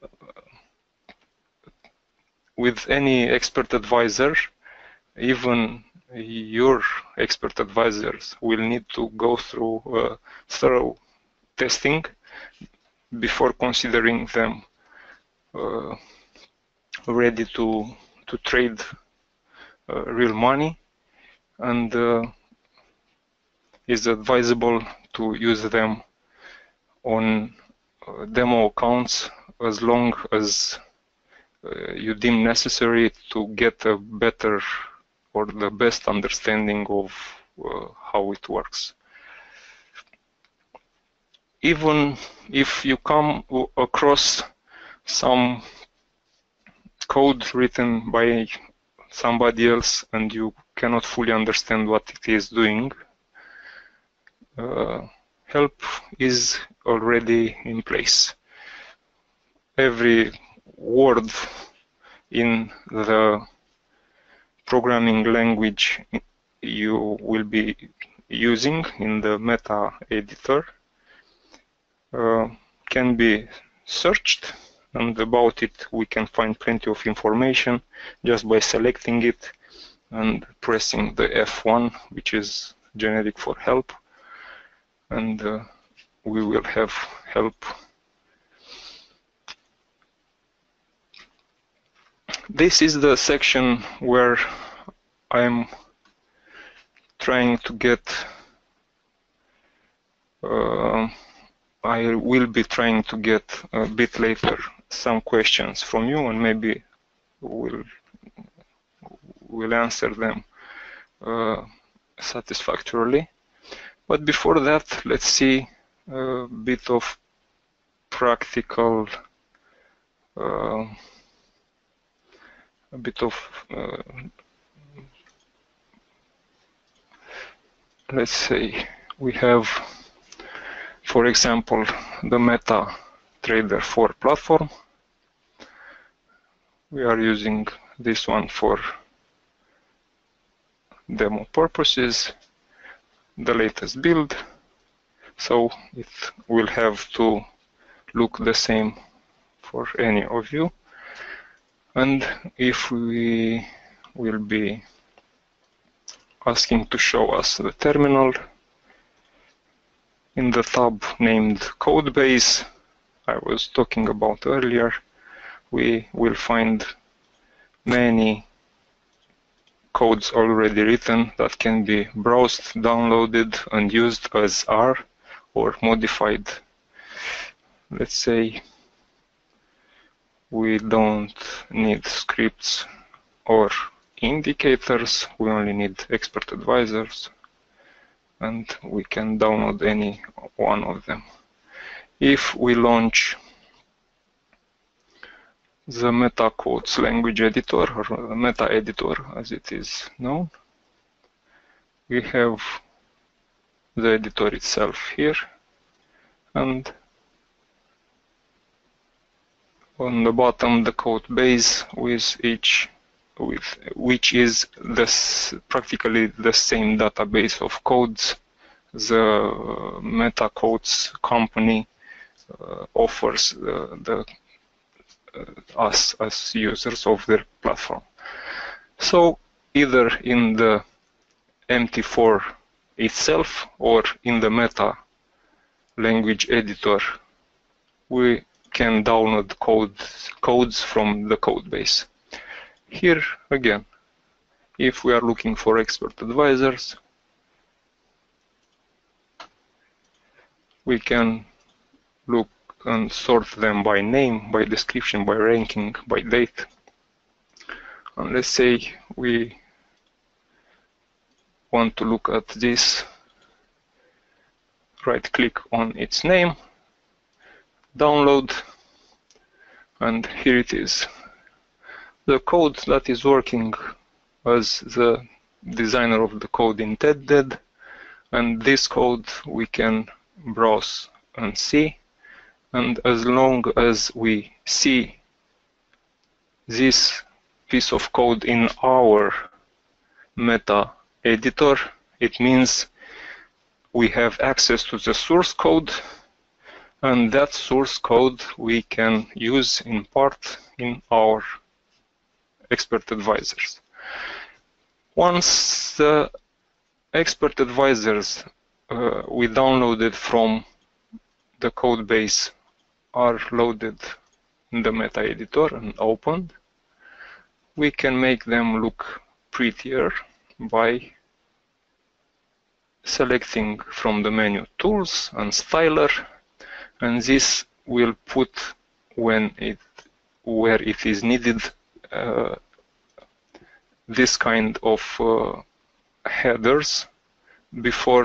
with any expert advisor, even your expert advisors will need to go through uh, thorough testing before considering them uh, ready to to trade uh, real money, and uh, is advisable to use them on uh, demo accounts as long as uh, you deem necessary to get a better or the best understanding of uh, how it works. Even if you come across some code written by somebody else and you cannot fully understand what it is doing, uh, help is already in place. Every word in the programming language you will be using in the meta editor uh, can be searched, and about it we can find plenty of information just by selecting it and pressing the F one, which is generic for help, and uh, we will have help. This is the section where I'm trying to get uh, I will be trying to get a bit later some questions from you, and maybe we'll, we'll answer them uh, satisfactorily. But before that, let's see a bit of practical, uh, a bit of, uh, let's say, we have, for example, the MetaTrader four platform. We are using this one for demo purposes, the latest build, so it will have to look the same for any of you. And if we will be asking to show us the terminal, in the tab named Codebase I was talking about earlier, we will find many codes already written that can be browsed, downloaded, and used as are or modified. Let's say we don't need scripts or indicators, we only need expert advisors, and we can download any one of them. If we launch the MetaQuotes language editor, or meta editor as it is known, we have the editor itself here, and on the bottom the code base with each with which is this practically the same database of codes the MetaQuotes company uh, offers uh, the uh, us as users of their platform. So either in the M T four itself or in the Meta language editor, we can download codes codes from the code base. Here again, if we are looking for expert advisors, we can look and sort them by name, by description, by ranking, by date. And let's say we want to look at this, right click on its name, download, and here it is. The code that is working as the designer of the code intended, and this code we can browse and see, and as long as we see this piece of code in our meta editor, it means we have access to the source code, and that source code we can use in part in our expert advisors. Once the expert advisors uh, we downloaded from the code base are loaded in the meta editor and opened, we can make them look prettier by selecting from the menu Tools and Styler, and this will put when it where it is needed uh, this kind of uh, headers before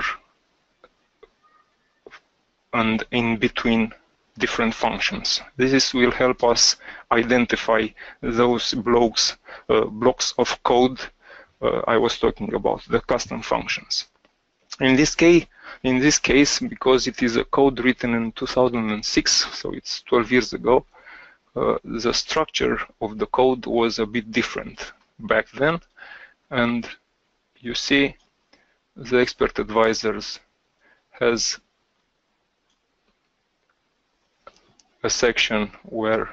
and in between different functions. This will help us identify those blocks uh, blocks of code uh, I was talking about, the custom functions. In this case, in this case, because it is a code written in two thousand six, so it's twelve years ago, uh, the structure of the code was a bit different back then, And you see the expert advisors has a section where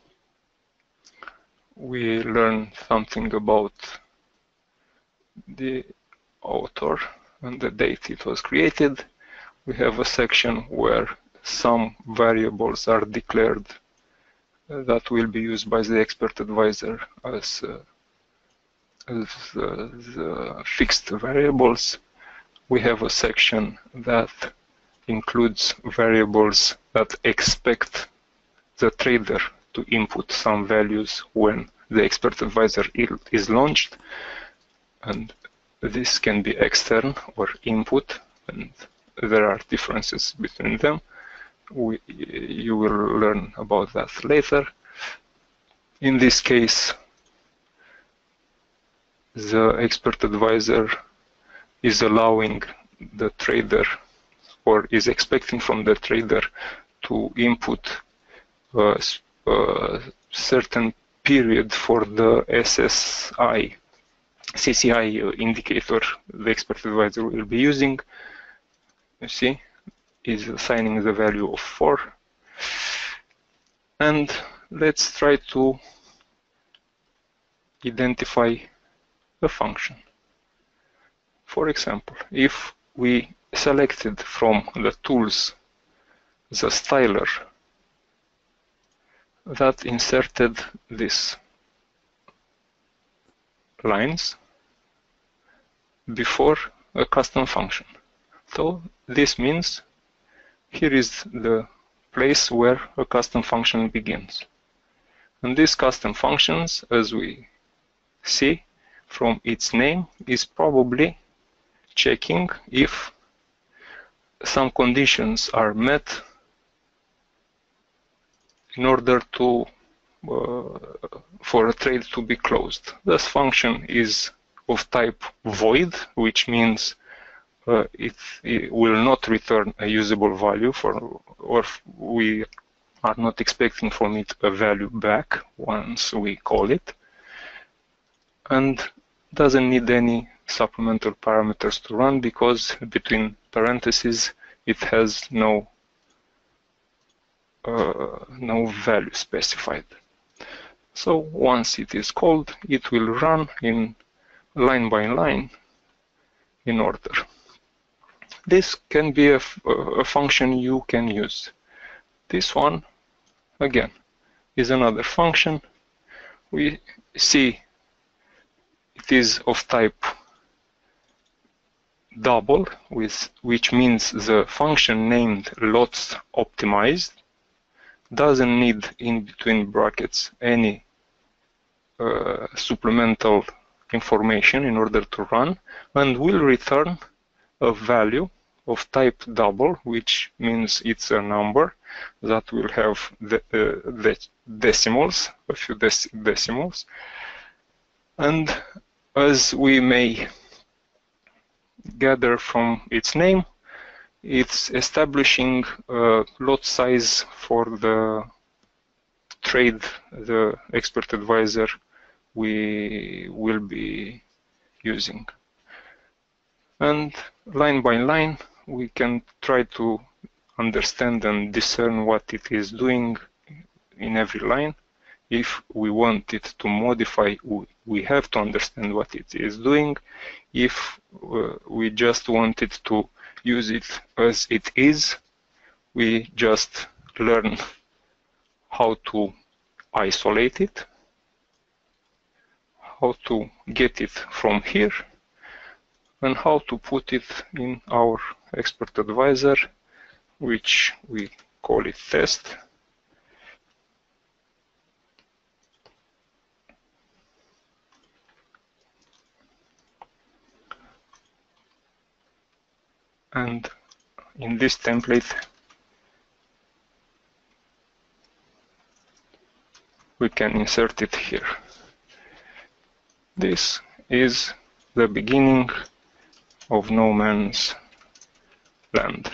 we learn something about the author and the date it was created. We have a section where some variables are declared that will be used by the expert advisor as, uh, as uh, the fixed variables. We have a section that includes variables that expect the trader to input some values when the expert advisor is launched, and this can be extern or input, and there are differences between them. We, you will learn about that later. In this case, the expert advisor is allowing the trader, or is expecting from the trader, to input a, a certain period for the S S I, C C I indicator the expert advisor will be using. You see, is assigning the value of four. And let's try to identify a function. For example, if we selected from the tools the styler that inserted these lines before a custom function. So this means here is the place where a custom function begins. And these custom functions, as we see from its name, is probably checking if some conditions are met in order to uh, for a trade to be closed. This function is of type void, which means uh, it, it will not return a usable value, for, or we are not expecting from it a value back once we call it, and doesn't need any supplemental parameters to run because between parentheses it has no uh, no value specified. So once it is called, it will run in line by line in order. This can be a, a function you can use. This one, again, is another function. We see it is of type double, with, which means the function named lots optimized doesn't need in between brackets any uh, supplemental information in order to run, and will return a value of type double, which means it's a number that will have the, uh, the decimals, a few dec decimals. And as we may gather from its name, it's establishing a lot size for the trade the expert advisor we will be using. And line by line, we can try to understand and discern what it is doing in every line. If we want it to modify, we have to understand what it is doing. If uh, we just want it to use it as it is, we just learn how to isolate it, how to get it from here, and how to put it in our expert advisor, which we call it test. And in this template, we can insert it here. This is the beginning of no man's land.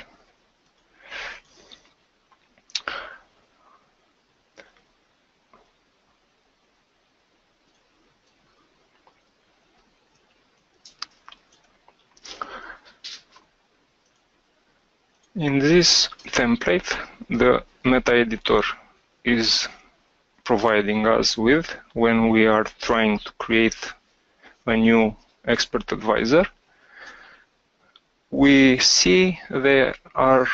In this template, the meta editor is providing us with when we are trying to create a new expert advisor. We see there are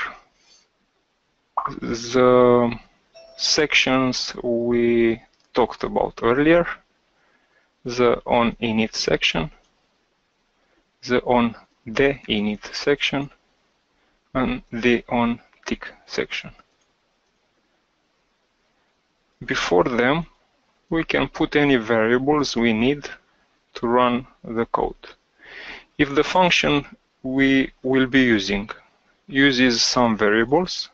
the sections we talked about earlier, the on init section, the on the init section, and the on tick section. Before them, we can put any variables we need to run the code. If the function we will be using uses some variables,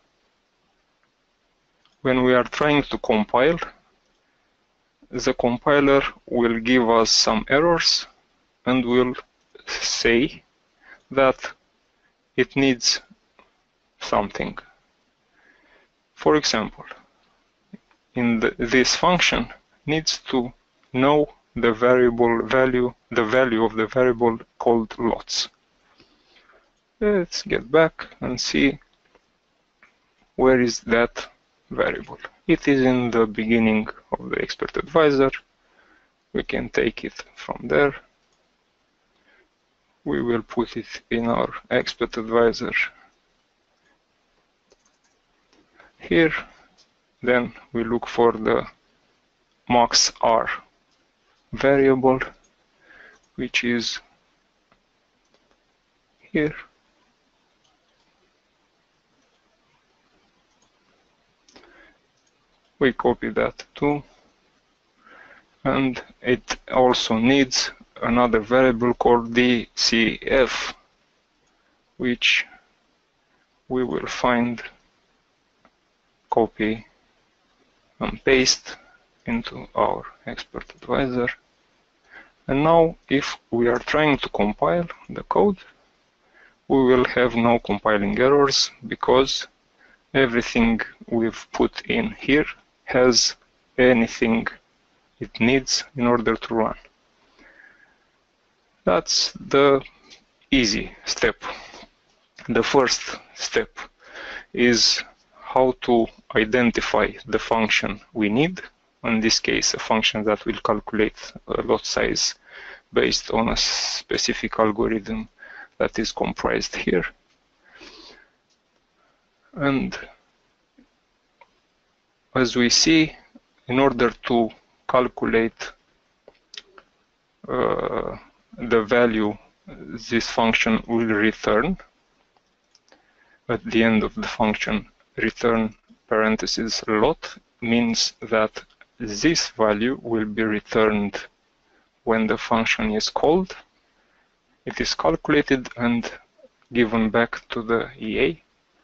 when we are trying to compile, the compiler will give us some errors and will say that it needs something. For example, in the, this function needs to know the variable value, the value of the variable called lots. Let's get back and see where is that variable. It is in the beginning of the expert advisor. We can take it from there. We will put it in our expert advisor here. Then we look for the max R variable, which is here. We copy that too, and it also needs another variable called D C F, which we will find, copy and paste into our expert advisor. And now if we are trying to compile the code, we will have no compiling errors because everything we've put in here has anything it needs in order to run. That's the easy step. The first step is how to identify the function we need. In this case, a function that will calculate a lot size based on a specific algorithm that is comprised here. And as we see, in order to calculate uh, the value this function will return, at the end of the function, return parentheses lot means that this value will be returned when the function is called. It is calculated and given back to the E A.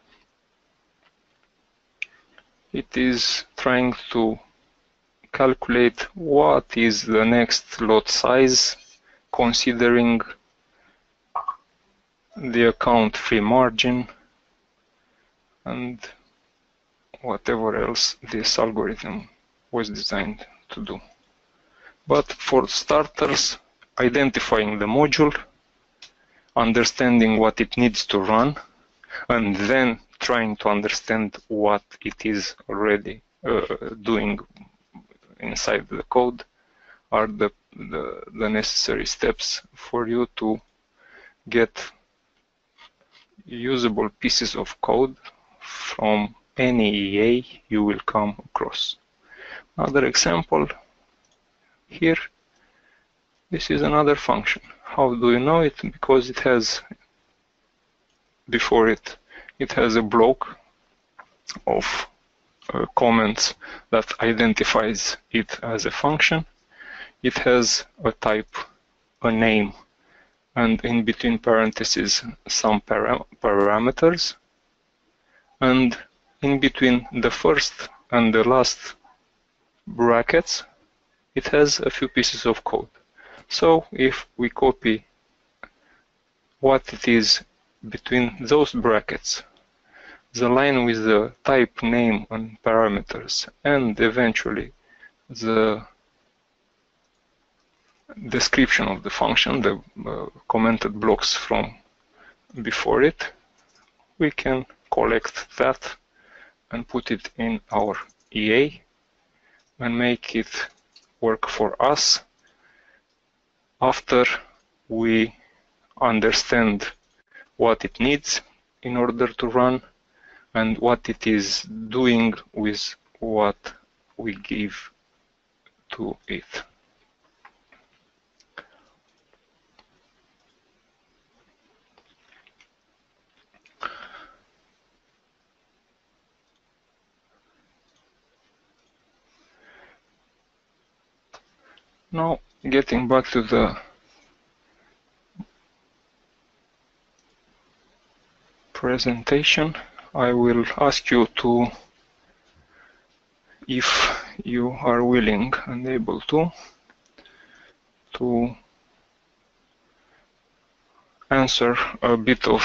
It is trying to calculate what is the next lot size considering the account free margin and whatever else this algorithm was designed to do. But for starters, identifying the module, understanding what it needs to run, and then trying to understand what it is already uh, doing inside the code are the, the, the necessary steps for you to get usable pieces of code from any E A you will come across. Another example here, this is another function. How do you know it? Because it has, before it, it has a block of uh, comments that identifies it as a function. It has a type, a name, and in between parentheses some para parameters. And in between the first and the last brackets, it has a few pieces of code. So if we copy what it is between those brackets, the line with the type, name, and parameters, and eventually the description of the function, the uh, commented blocks from before it, we can collect that and put it in our E A and make it work for us after we understand what it needs in order to run and what it is doing with what we give to it. Now, getting back to the presentation, I will ask you to, if you are willing and able to, to answer a bit of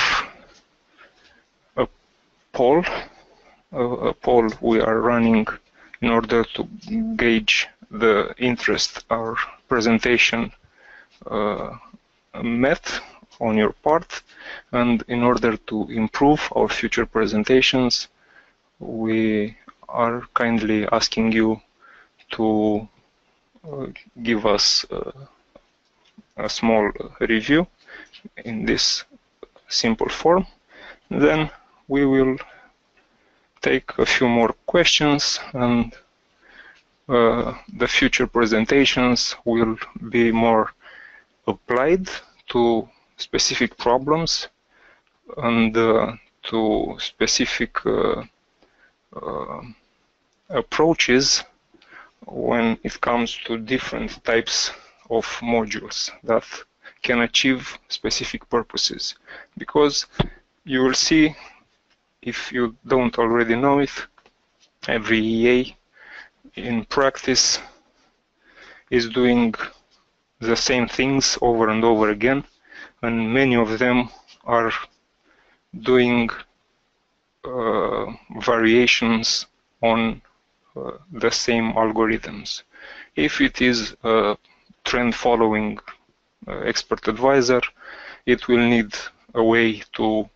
a poll, a, a poll we are running in order to gauge the interest our presentation uh, met on your part, and in order to improve our future presentations, we are kindly asking you to uh, give us uh, a small review in this simple form. Then we will take a few more questions, and uh, the future presentations will be more applied to specific problems and uh, to specific uh, uh, approaches when it comes to different types of modules that can achieve specific purposes. Because you will see, if you don't already know it, every E A in practice is doing the same things over and over again, and many of them are doing uh, variations on uh, the same algorithms. If it is a trend following uh, expert advisor, it will need a way to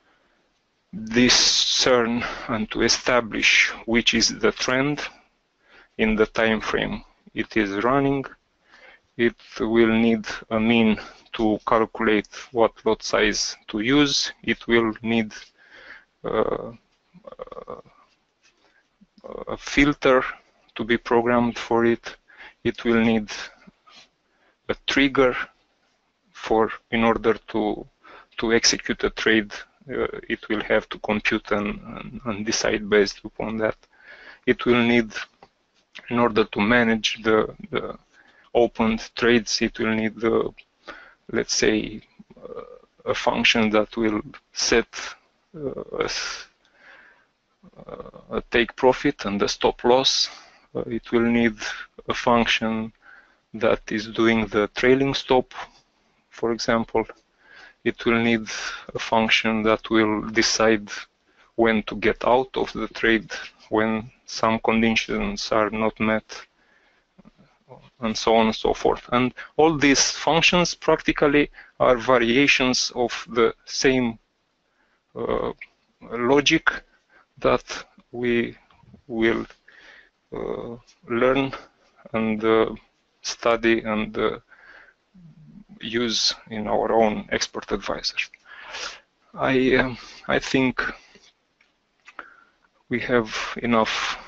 discern and to establish which is the trend in the time frame it is running. It will need a mean to calculate what lot size to use. It will need uh, a filter to be programmed for it. It will need a trigger for, in order to to execute a trade, uh, it will have to compute and, and, and decide based upon that. It will need, in order to manage the, the opened trades, it will need the, let's say, uh, a function that will set uh, a, a take profit and a stop loss. Uh, it will need a function that is doing the trailing stop, for example. It will need a function that will decide when to get out of the trade when some conditions are not met, and so on and so forth. And all these functions practically are variations of the same uh, logic that we will uh, learn and uh, study and uh, use in our own expert advisors. I um, I think we have enough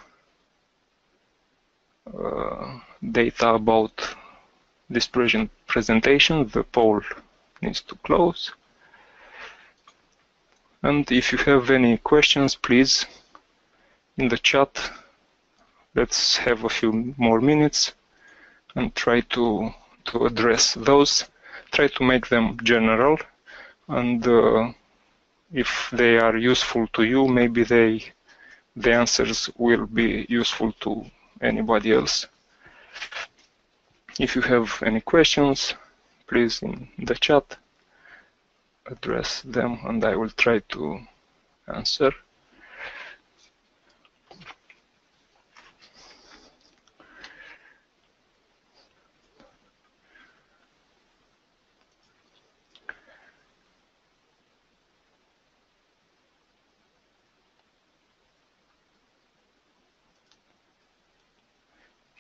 uh, data about this present presentation. The poll needs to close. And if you have any questions, please, in the chat, let's have a few more minutes and try to to address those. Try to make them general, and uh, if they are useful to you, maybe they the answers will be useful to anybody else. If you have any questions, please in the chat address them, and I will try to answer.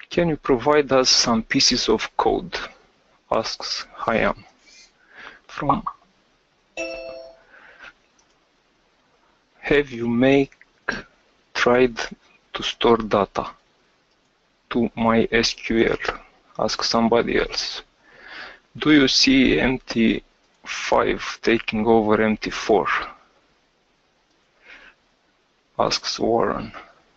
Can you provide us some pieces of code? Asks Hayam. From Have you make tried to store data to MySQL? Asks somebody else. Do you see M T five taking over M T four? Asks Warren.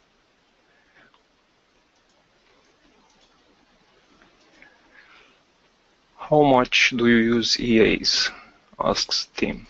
How much do you use E As? Asks Tim.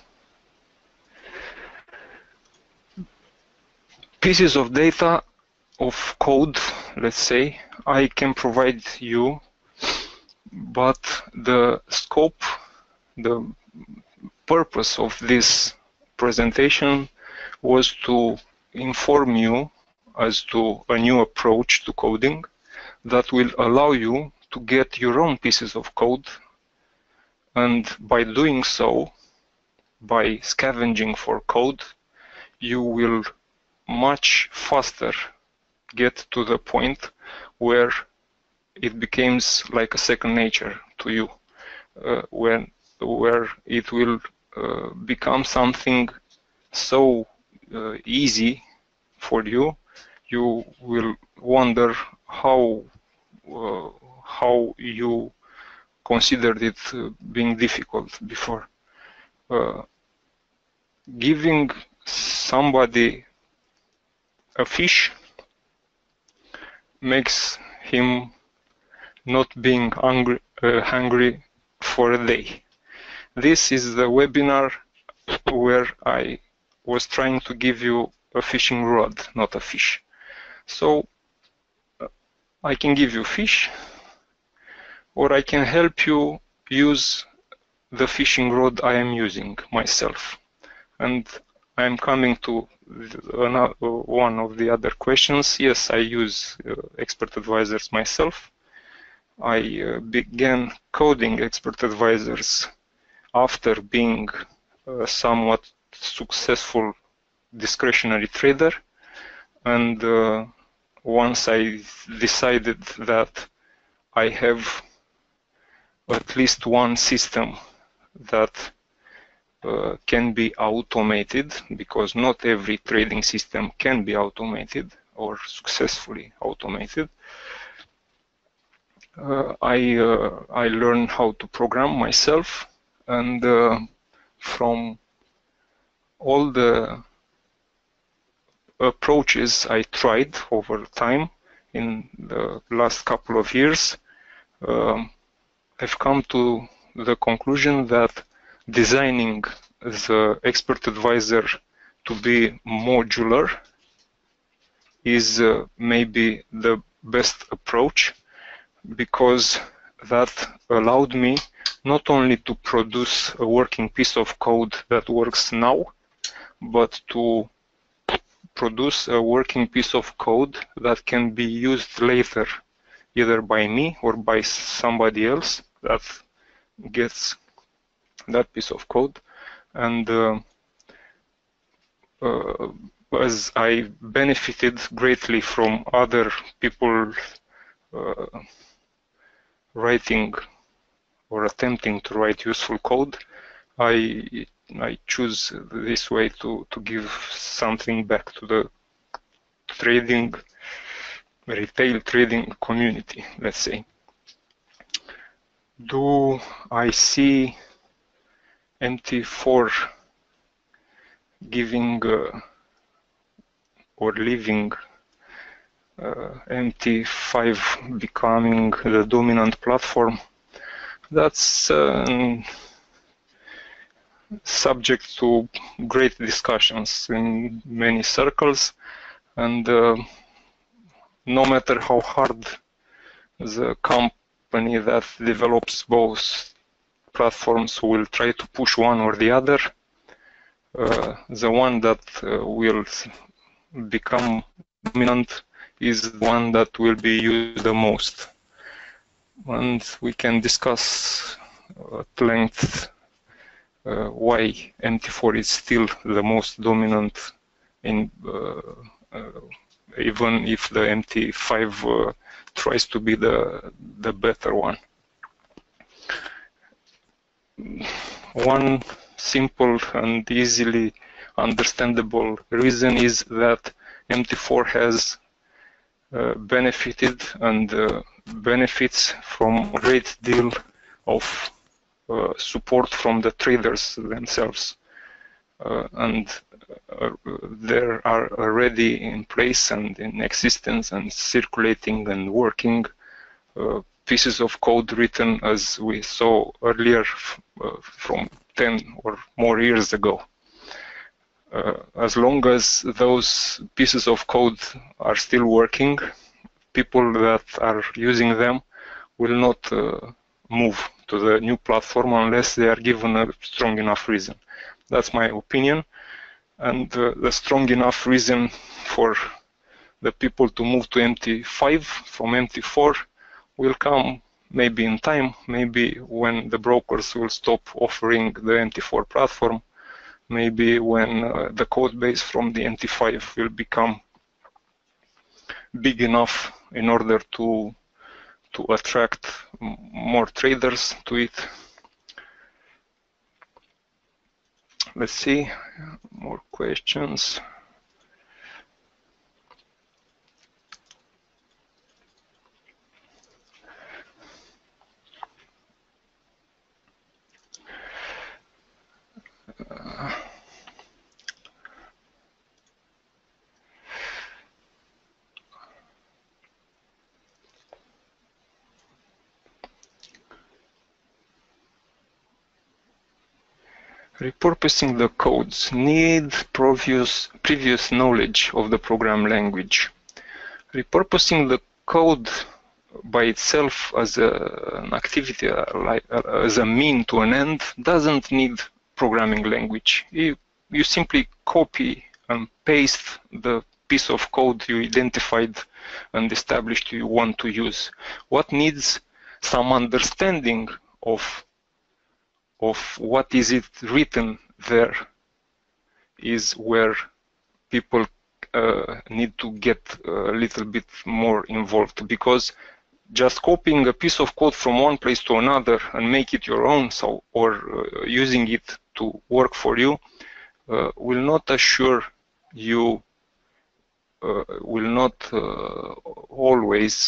Pieces of data, of code, let's say, I can provide you, but the scope, the purpose of this presentation was to inform you as to a new approach to coding that will allow you to get your own pieces of code, and by doing so, by scavenging for code, you will much faster get to the point where it becomes like a second nature to you, uh, when where it will uh, become something so uh, easy for you, you will wonder how uh, how you considered it uh, being difficult before. Uh, giving somebody a fish makes him not being hungry, uh, hungry for a day. This is the webinar where I was trying to give you a fishing rod, not a fish. So uh, I can give you fish, or I can help you use the fishing rod I am using myself. And I'm coming to another, one of the other questions. Yes, I use uh, expert advisors myself. I uh, began coding expert advisors after being a somewhat successful discretionary trader. And uh, once I decided that I have at least one system that Uh, can be automated, because not every trading system can be automated or successfully automated. Uh, I uh, I learned how to program myself, and uh, from all the approaches I tried over time in the last couple of years, um, I've come to the conclusion that designing the expert advisor to be modular is uh, maybe the best approach, because that allowed me not only to produce a working piece of code that works now, but to produce a working piece of code that can be used later, either by me or by somebody else that gets that piece of code. And uh, uh, as I benefited greatly from other people uh, writing or attempting to write useful code, I I choose this way to, to give something back to the trading, retail trading community, let's say. Do I see M T four giving uh, or leaving uh, M T five becoming the dominant platform? That's uh, subject to great discussions in many circles, and uh, no matter how hard the company that develops both platforms will try to push one or the other, uh, the one that uh, will become dominant is the one that will be used the most. And we can discuss at length uh, why M T four is still the most dominant, in uh, uh, even if the M T five uh, tries to be the, the better one. One simple and easily understandable reason is that M T four has uh, benefited and uh, benefits from a great deal of uh, support from the traders themselves. Uh, and uh, there are already in place and in existence and circulating and working uh, pieces of code written, as we saw earlier, uh, from ten or more years ago. Uh, as long as those pieces of code are still working, people that are using them will not uh, move to the new platform unless they are given a strong enough reason. That's my opinion. And uh, the strong enough reason for the people to move to M T five from M T four will come maybe in time, maybe when the brokers will stop offering the M T four platform, maybe when uh, the code base from the M T five will become big enough in order to to attract more traders to it. Let's see, more questions. Uh, Repurposing the codes need previous, previous knowledge of the program language. Repurposing the code by itself as a, an activity, uh, like, uh, as a mean to an end, doesn't need programming language. You, you simply copy and paste the piece of code you identified and established you want to use. What needs some understanding of of what is it written there is where people uh, need to get a little bit more involved, because just copying a piece of code from one place to another and make it your own, so or uh, using it to work for you uh, will not assure you uh, will not uh, always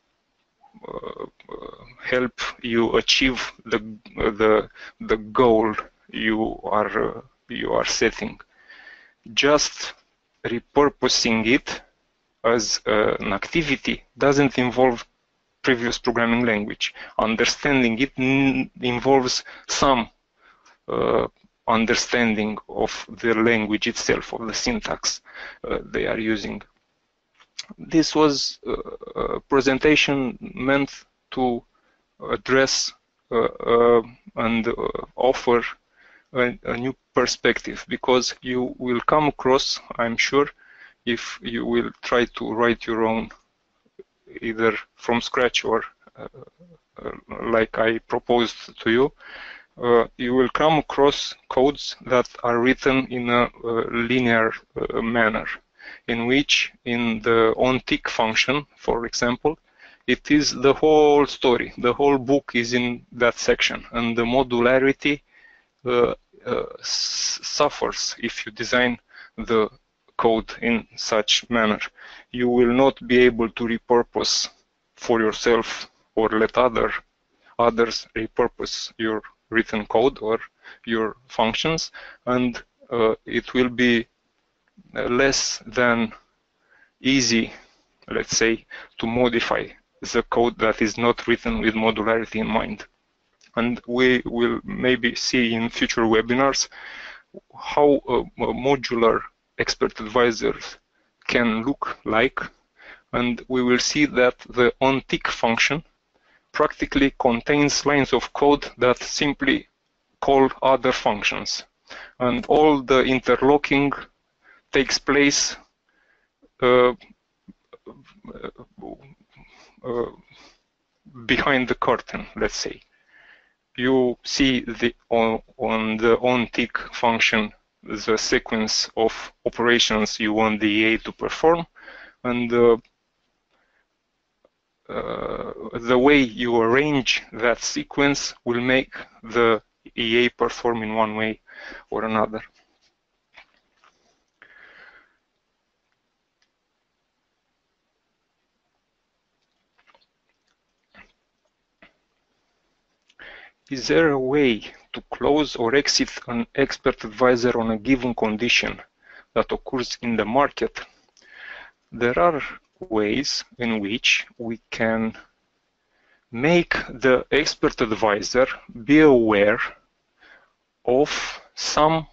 Uh, uh, help you achieve the uh, the the goal you are uh, you are setting. Just repurposing it as uh, an activity doesn't involve previous programming language. Understanding it involves some uh, understanding of the language itself, of the syntax uh, they are using. This was uh, a presentation meant to address uh, uh, and uh, offer a, a new perspective, because you will come across, I'm sure, if you will try to write your own, either from scratch or uh, uh, like I proposed to you, uh, you will come across codes that are written in a, a linear uh, manner, in which, in the onTick function, for example, it is the whole story. The whole book is in that section, and the modularity uh, uh, suffers if you design the code in such manner. You will not be able to repurpose for yourself or let other others repurpose your written code or your functions, and uh, it will be less than easy, let's say, to modify the code that is not written with modularity in mind. And we will maybe see in future webinars how a, a modular expert advisors can look like, and we will see that the onTick function practically contains lines of code that simply call other functions, and all the interlocking takes place uh, uh, behind the curtain, let's say. You see the on, on the onTick function the sequence of operations you want the E A to perform, and uh, uh, the way you arrange that sequence will make the E A perform in one way or another. Is there a way to close or exit an expert advisor on a given condition that occurs in the market? There are ways in which we can make the expert advisor be aware of some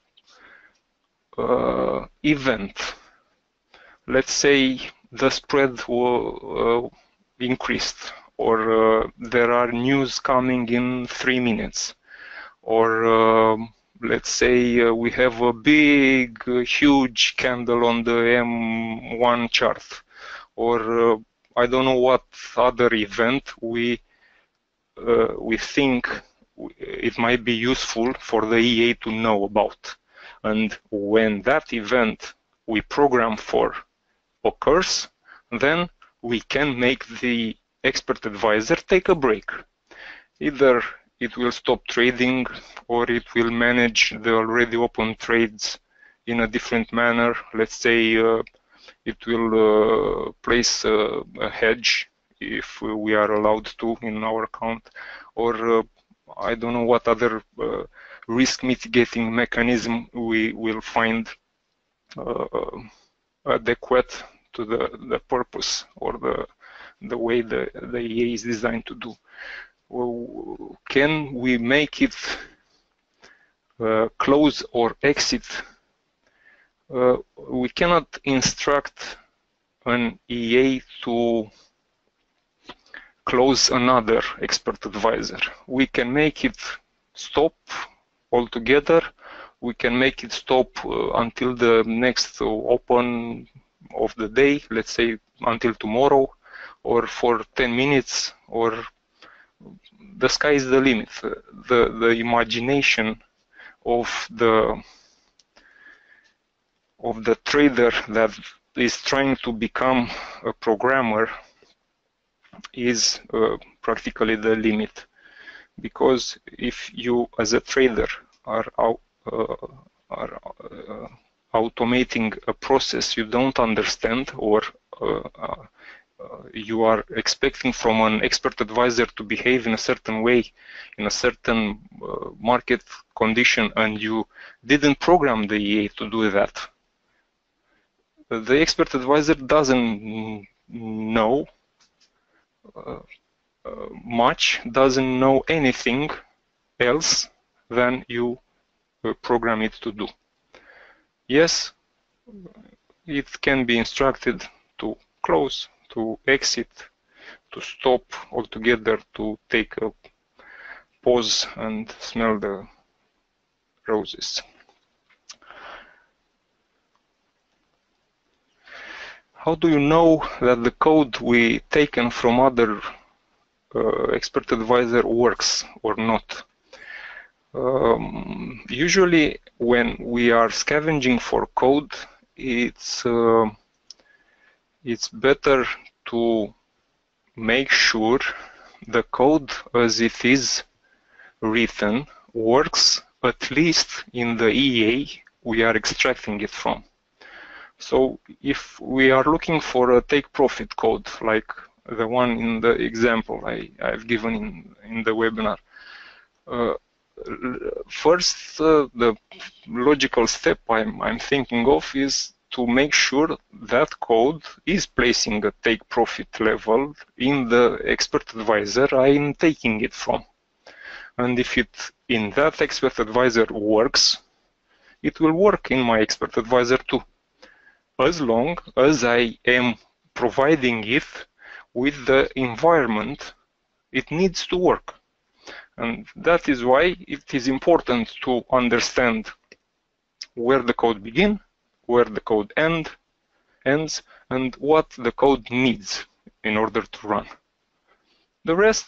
uh, event. Let's say the spread will, uh, increased, or uh, there are news coming in three minutes, or uh, let's say uh, we have a big, uh, huge candle on the M one chart, or uh, I don't know what other event we uh, we think it might be useful for the E A to know about. And when that event we program for occurs, then we can make the expert advisor take a break. Either it will stop trading, or it will manage the already open trades in a different manner. Let's say uh, it will uh, place uh, a hedge if we are allowed to in our account, or uh, I don't know what other uh, risk mitigating mechanism we will find uh, adequate to the, the purpose or the, the way the, the E A is designed to do. Well, can we make it uh, close or exit? Uh, we cannot instruct an E A to close another expert advisor. We can make it stop altogether. We can make it stop uh, until the next uh, open of the day, let's say until tomorrow, or for ten minutes, or the sky is the limit. The, the imagination of the of the trader that is trying to become a programmer is uh, practically the limit. Because if you, as a trader, are, uh, are uh, automating a process you don't understand, or uh, uh, you are expecting from an expert advisor to behave in a certain way, in a certain uh, market condition, and you didn't program the E A to do that, the expert advisor doesn't know uh, uh, much, doesn't know anything else than you uh, program it to do. Yes, it can be instructed to close, to exit, to stop altogether, to take a pause and smell the roses. How do you know that the code we taken from other uh, expert advisor works or not? Um, usually when we are scavenging for code, it's uh, it's better to make sure the code as it is written works at least in the E A we are extracting it from. So if we are looking for a take profit code, like the one in the example I, I've given in, in the webinar, uh, first uh, the logical step I'm, I'm thinking of is to make sure that code is placing a take profit level in the expert advisor I'm taking it from. And if it in that expert advisor works, it will work in my expert advisor too, as long as I am providing it with the environment it needs to work. And that is why it is important to understand where the code begins, where the code end, ends, and what the code needs in order to run. The rest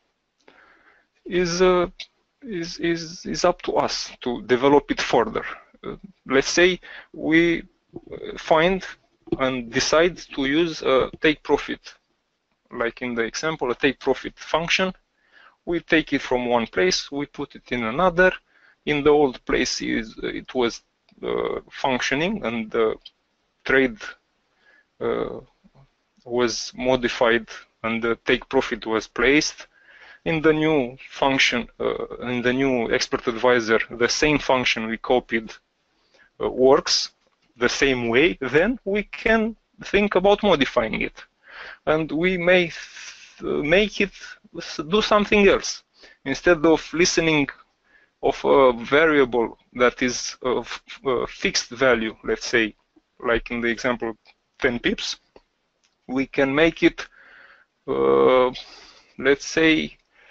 is, uh, is, is, is up to us to develop it further. Uh, let's say we find and decide to use a take profit like in the example, a take profit function. We take it from one place, we put it in another. In the old place, it was uh, functioning, and the trade uh, was modified, and the take profit was placed. In the new function, uh, in the new expert advisor, the same function we copied uh, works the same way. Then we can think about modifying it, and we may make it do something else. Instead of listening of a variable that is of a fixed value, let's say, like in the example ten pips, we can make it, uh, let's say,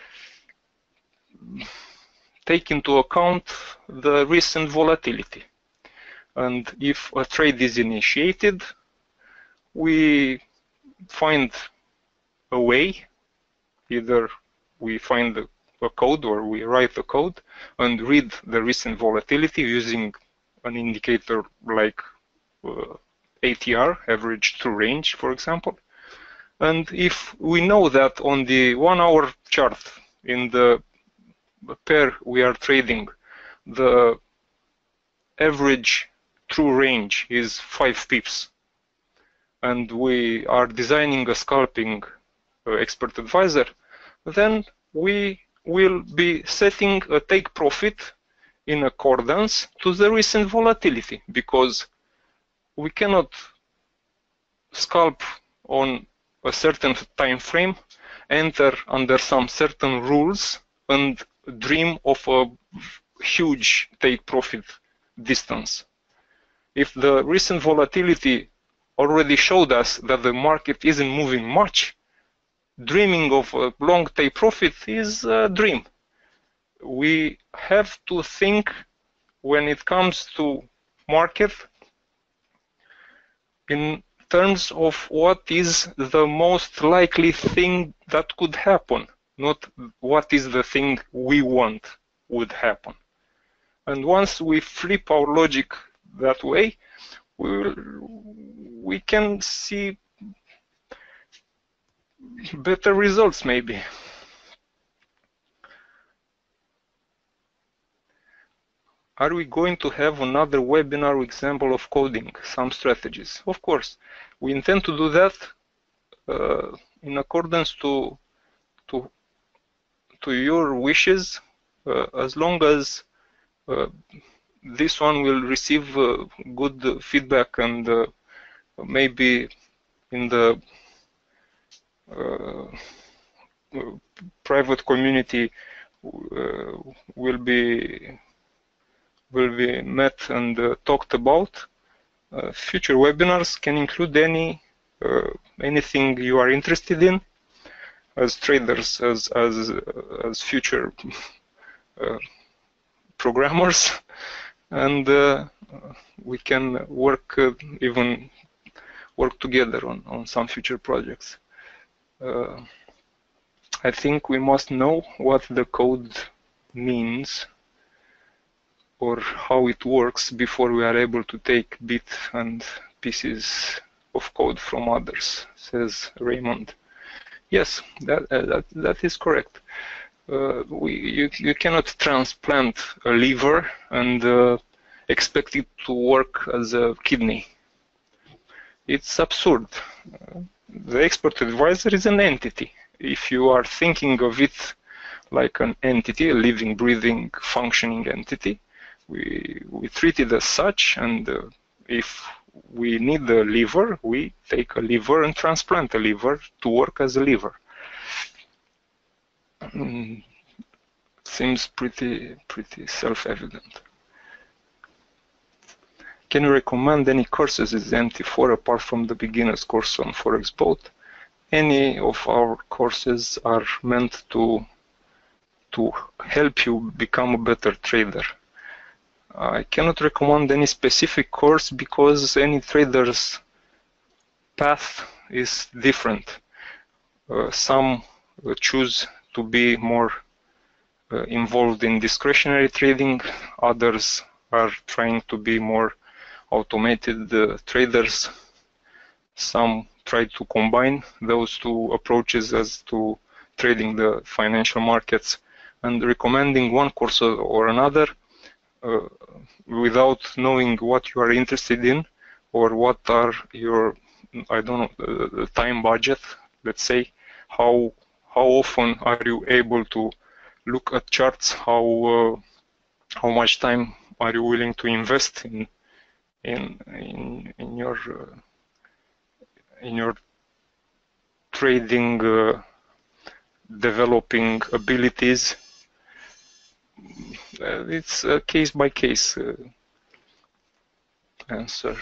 take into account the recent volatility. And if a trade is initiated, we find a way, either we find a code or we write the code and read the recent volatility using an indicator like uh, A T R, average true range, for example. And if we know that on the one hour chart in the pair we are trading, the average true range is five pips, and we are designing a scalping uh, expert advisor, then we will be setting a take profit in accordance to the recent volatility, because we cannot scalp on a certain time frame, enter under some certain rules, and dream of a huge take profit distance. If the recent volatility already showed us that the market isn't moving much, dreaming of a long take profit is a dream. We have to think, when it comes to market, in terms of what is the most likely thing that could happen, not what is the thing we want would happen. And once we flip our logic that way, we will, we can see better results, maybe. Are we going to have another webinar example of coding some strategies? Of course, we intend to do that uh, in accordance to to to your wishes, uh, as long as uh, this one will receive uh, good feedback, and uh, maybe in the uh, private community uh, will be will be met and uh, talked about. Uh, future webinars can include any uh, anything you are interested in as traders, as as as future uh, programmers, and uh, we can work uh, even work together on on some future projects. Uh, I think we must know what the code means or how it works before we are able to take bit and pieces of code from others, says Raymond. Yes, that uh, that, that is correct. Uh, we, you, you cannot transplant a liver and uh, expect it to work as a kidney. It's absurd. Uh, the expert advisor is an entity. If you are thinking of it like an entity, a living, breathing, functioning entity, we, we treat it as such, and uh, if we need a liver, we take a liver and transplant a liver to work as a liver. Mm, seems pretty, pretty self-evident. Can you recommend any courses in M T four apart from the beginner's course on ForexBot? Any of our courses are meant to to help you become a better trader. I cannot recommend any specific course because any trader's path is different. Uh, some uh, choose to be more uh, involved in discretionary trading, others are trying to be more automated uh, traders. Some try to combine those two approaches as to trading the financial markets, and recommending one course or another uh, without knowing what you are interested in or what are your, I don't know, the, the time budget, let's say, how how often are you able to look at charts, how uh, how much time are you willing to invest in in in, in your uh, in your trading uh, developing abilities. Uh, it's a case by case uh, answer,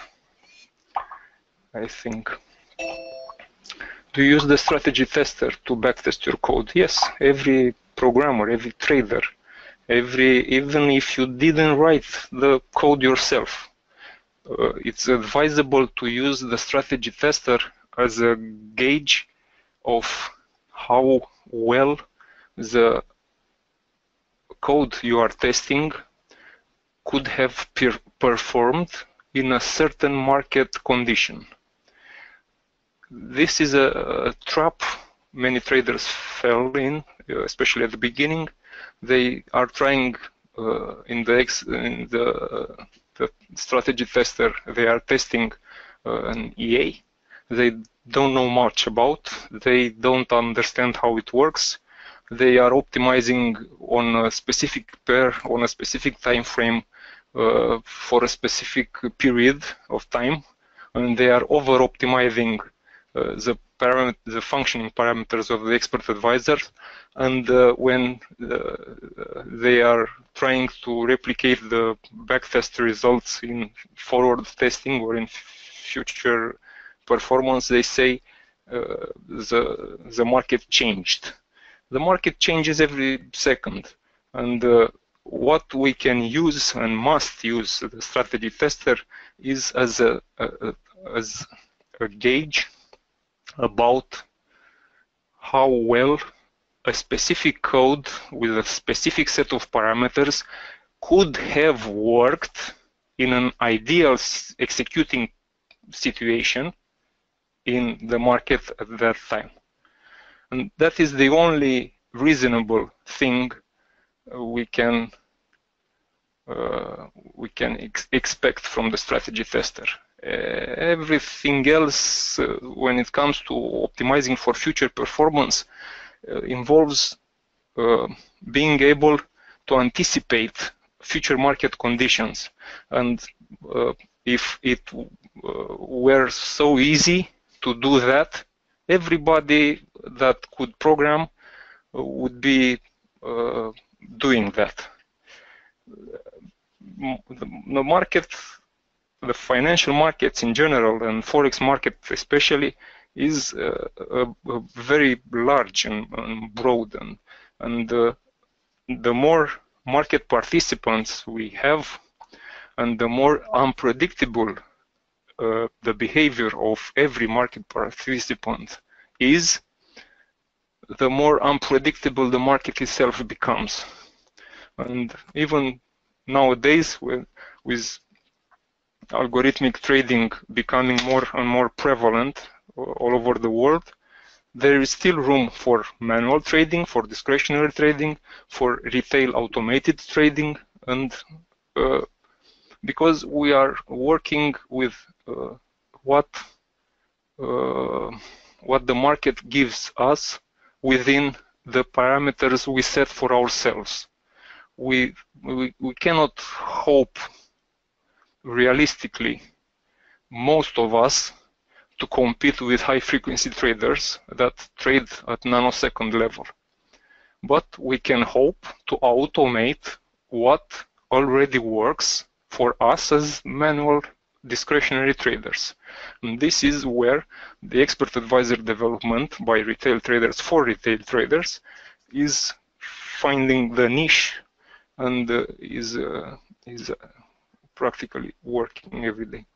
I think. Do you use the strategy tester to backtest your code? Yes, every programmer, every trader, every even if you didn't write the code yourself, uh, it's advisable to use the strategy tester as a gauge of how well the code you are testing could have per performed in a certain market condition. This is a, a trap many traders fell in, especially at the beginning. They are trying uh, in the ex in the, uh, the strategy tester. They are testing uh, an E A. They don't know much about. They don't understand how it works. They are optimizing on a specific pair, on a specific time frame uh, for a specific period of time, and they are over-optimizing uh, the parameter, the functioning parameters of the expert advisors. And uh, when uh, they are trying to replicate the backtest results in forward testing or in future performance, they say uh, the the market changed. The market changes every second, and uh, what we can use and must use the strategy tester is as a, a as a gauge about how well a specific code with a specific set of parameters could have worked in an ideal executing situation in the market at that time. And that is the only reasonable thing we can uh, we can ex expect from the strategy tester. Uh, everything else, uh, when it comes to optimizing for future performance, uh, involves uh, being able to anticipate future market conditions. And uh, if it uh, were so easy to do that, everybody that could program would be uh, doing that. The market, the financial markets in general, and forex market especially, is uh, a, a very large and, and broad, and, and uh, the more market participants we have, and the more unpredictable uh, the behavior of every market participant is, the more unpredictable the market itself becomes. And even nowadays, with, with algorithmic trading becoming more and more prevalent all over the world, there is still room for manual trading, for discretionary trading, for retail automated trading, and uh, because we are working with uh, what uh, what the market gives us within the parameters we set for ourselves. We, we, we cannot hope realistically, most of us, to compete with high-frequency traders that trade at nanosecond level. But we can hope to automate what already works for us as manual discretionary traders. And this is where the expert advisor development by retail traders for retail traders is finding the niche and uh, is, uh, is uh, practically working every day.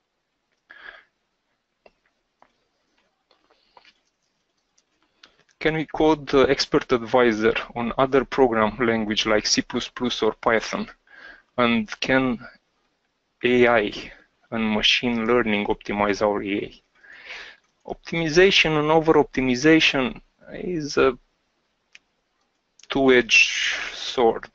Can we code the expert advisor on other program language like C plus plus or Python? And can A I and machine learning optimize our E optimization and over-optimization is a two-edged sword.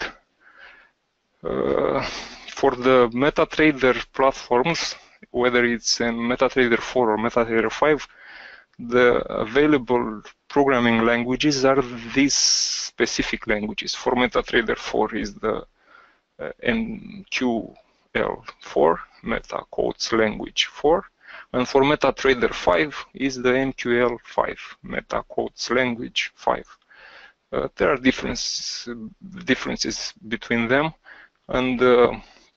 Uh, for the MetaTrader platforms, whether it's in MetaTrader four or MetaTrader five, the available programming languages are these specific languages. For MetaTrader four is the uh, M Q L four, MetaQuotes Language four, and for MetaTrader five is the M Q L five, MetaQuotes Language five. Uh, there are difference, differences between them, and uh,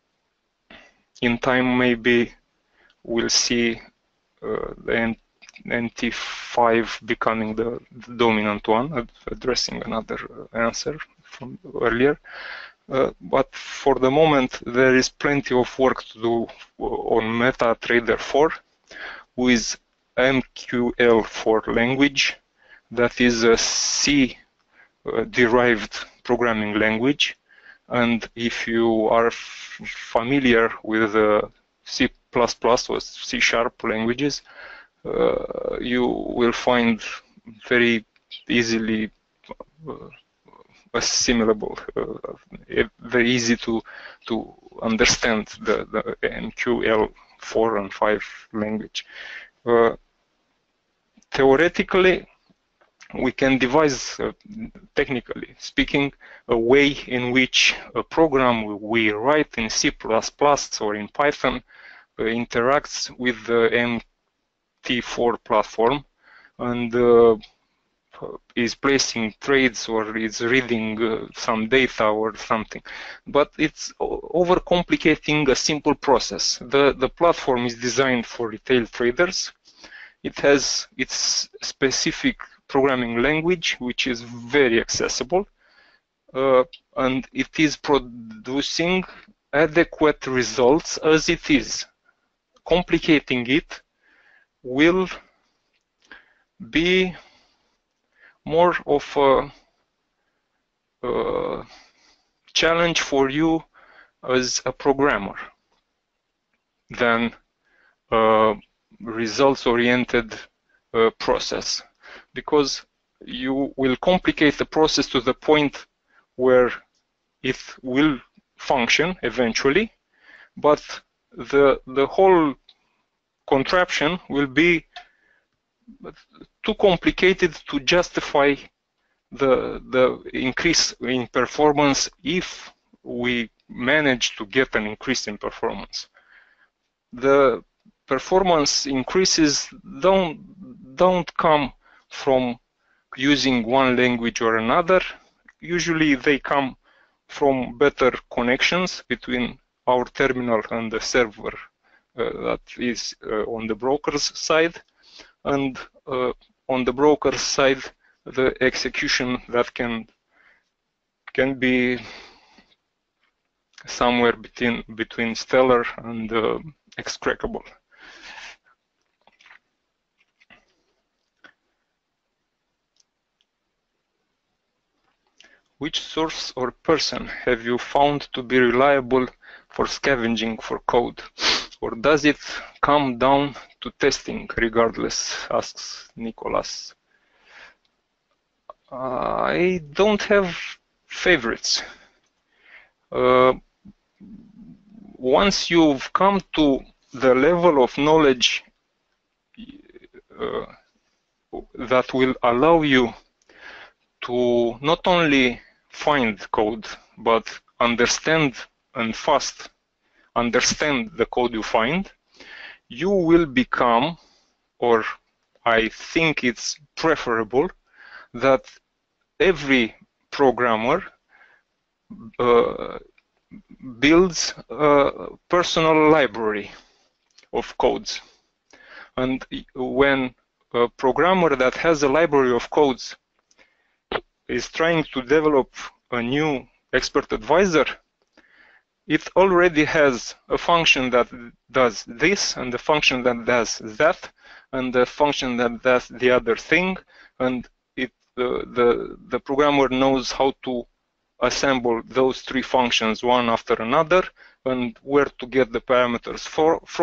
in time maybe we'll see uh, the N T five becoming the, the dominant one, addressing another answer from earlier. Uh, but for the moment, there is plenty of work to do on MetaTrader four with M Q L four language, that is a C uh, derived programming language. And if you are f familiar with uh, C plus plus or C sharp languages, uh, you will find very easily uh, assimilable, uh, very easy to to understand the, the M Q L four and five language. Uh, theoretically, we can devise, uh, technically speaking, a way in which a program we write in C plus plus or in Python uh, interacts with the M T four platform and uh, is placing trades or is reading uh, some data or something. But it's overcomplicating a simple process. The, the platform is designed for retail traders. It has its specific programming language, which is very accessible, uh, and it is producing adequate results as it is. Complicating it will be more of a, a challenge for you as a programmer than a results-oriented uh, process, because you will complicate the process to the point where it will function eventually, but the the whole contraption will be too complicated to justify the the increase in performance if we manage to get an increase in performance. The performance increases don't don't come from using one language or another. Usually they come from better connections between our terminal and the server uh, that is uh, on the broker's side, and uh, on the broker's side the execution that can can be somewhere between between stellar and uh, execrable. Which source or person have you found to be reliable for scavenging for code? Or does it come down to testing regardless, asks Nicholas. Uh, I don't have favorites. Uh, once you've come to the level of knowledge uh, that will allow you to not only find code, but understand and fast understand the code you find, you will become, or I think it's preferable, that every programmer uh, builds a personal library of codes. And when a programmer that has a library of codes is trying to develop a new expert advisor, it already has a function that does this, and a function that does that, and a function that does the other thing, and it uh, the the programmer knows how to assemble those three functions one after another, and where to get the parameters for, from,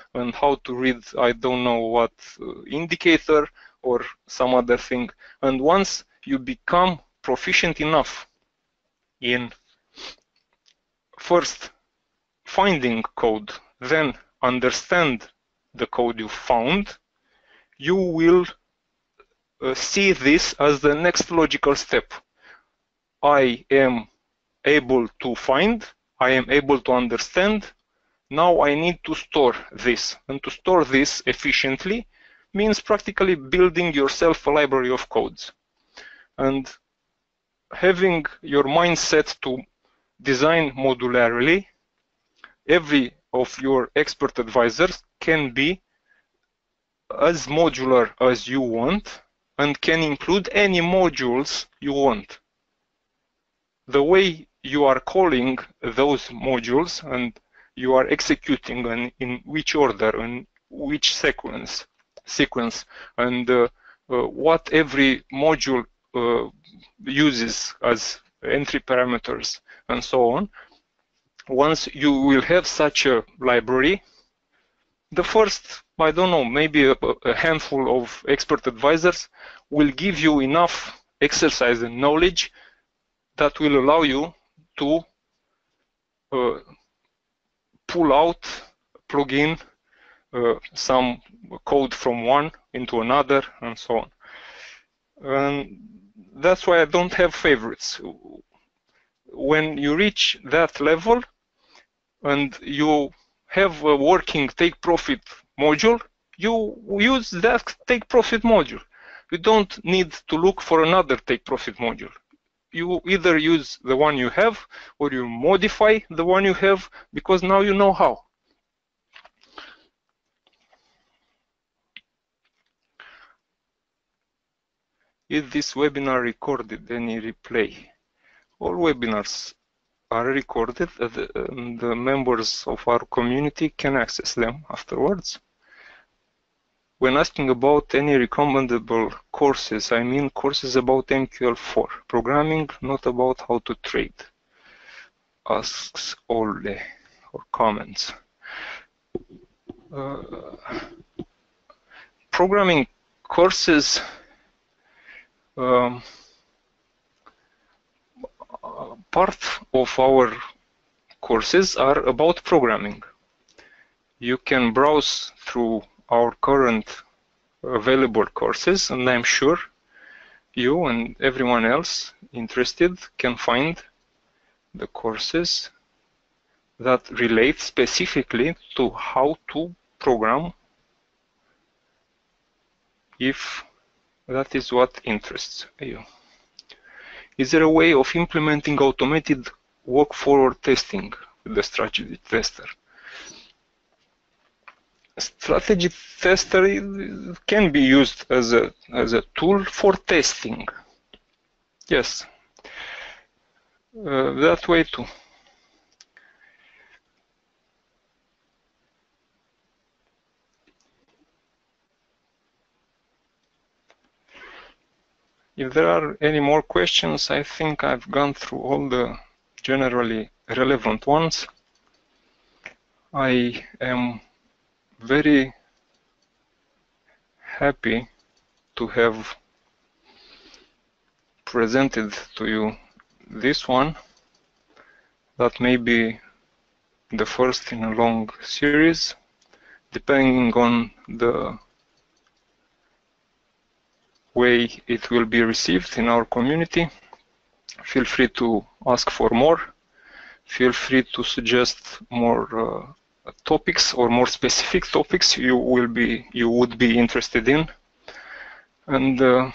and how to read, I don't know what uh, indicator or some other thing. And once you become proficient enough in first finding code, then understand the code you found, you will uh, see this as the next logical step. I am able to find, I am able to understand, now I need to store this. And to store this efficiently means practically building yourself a library of codes. And having your mindset to design modularly, every of your expert advisors can be as modular as you want and can include any modules you want. The way you are calling those modules and you are executing and in which order and which sequence, sequence and uh, uh, what every module uh, uses as entry parameters and so on. Once you will have such a library, the first, I don't know, maybe a, a handful of expert advisors will give you enough exercise and knowledge that will allow you to uh, pull out, plug in uh, some code from one into another and so on. And that's why I don't have favorites. When you reach that level and you have a working take profit module, you use that take profit module. You don't need to look for another take profit module. You either use the one you have or you modify the one you have because now you know how. Is this webinar recorded? Any replay? All webinars are recorded and the members of our community can access them afterwards. When asking about any recommendable courses, I mean courses about M Q L four programming, not about how to trade. Asks Ole or comments. Uh, programming courses um, part of our courses are about programming. You can browse through our current available courses, and I'm sure you and everyone else interested can find the courses that relate specifically to how to program, if that is what interests you. Is there a way of implementing automated walk-forward testing with the strategy tester? Strategy tester can be used as a as a tool for testing. Yes, uh, that way too. If there are any more questions, I think I've gone through all the generally relevant ones. I am very happy to have presented to you this one that may be the first in a long series, depending on the way it will be received in our community. Feel free to ask for more. Feel free to suggest more uh, topics or more specific topics you will be you would be interested in. And uh,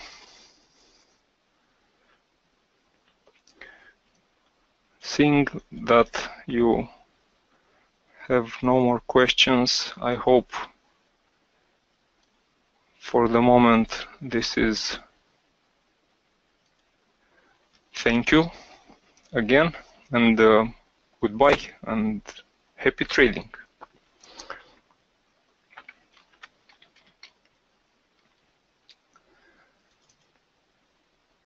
seeing that you have no more questions, I hope for the moment this is. Thank you again, and uh, goodbye and happy trading.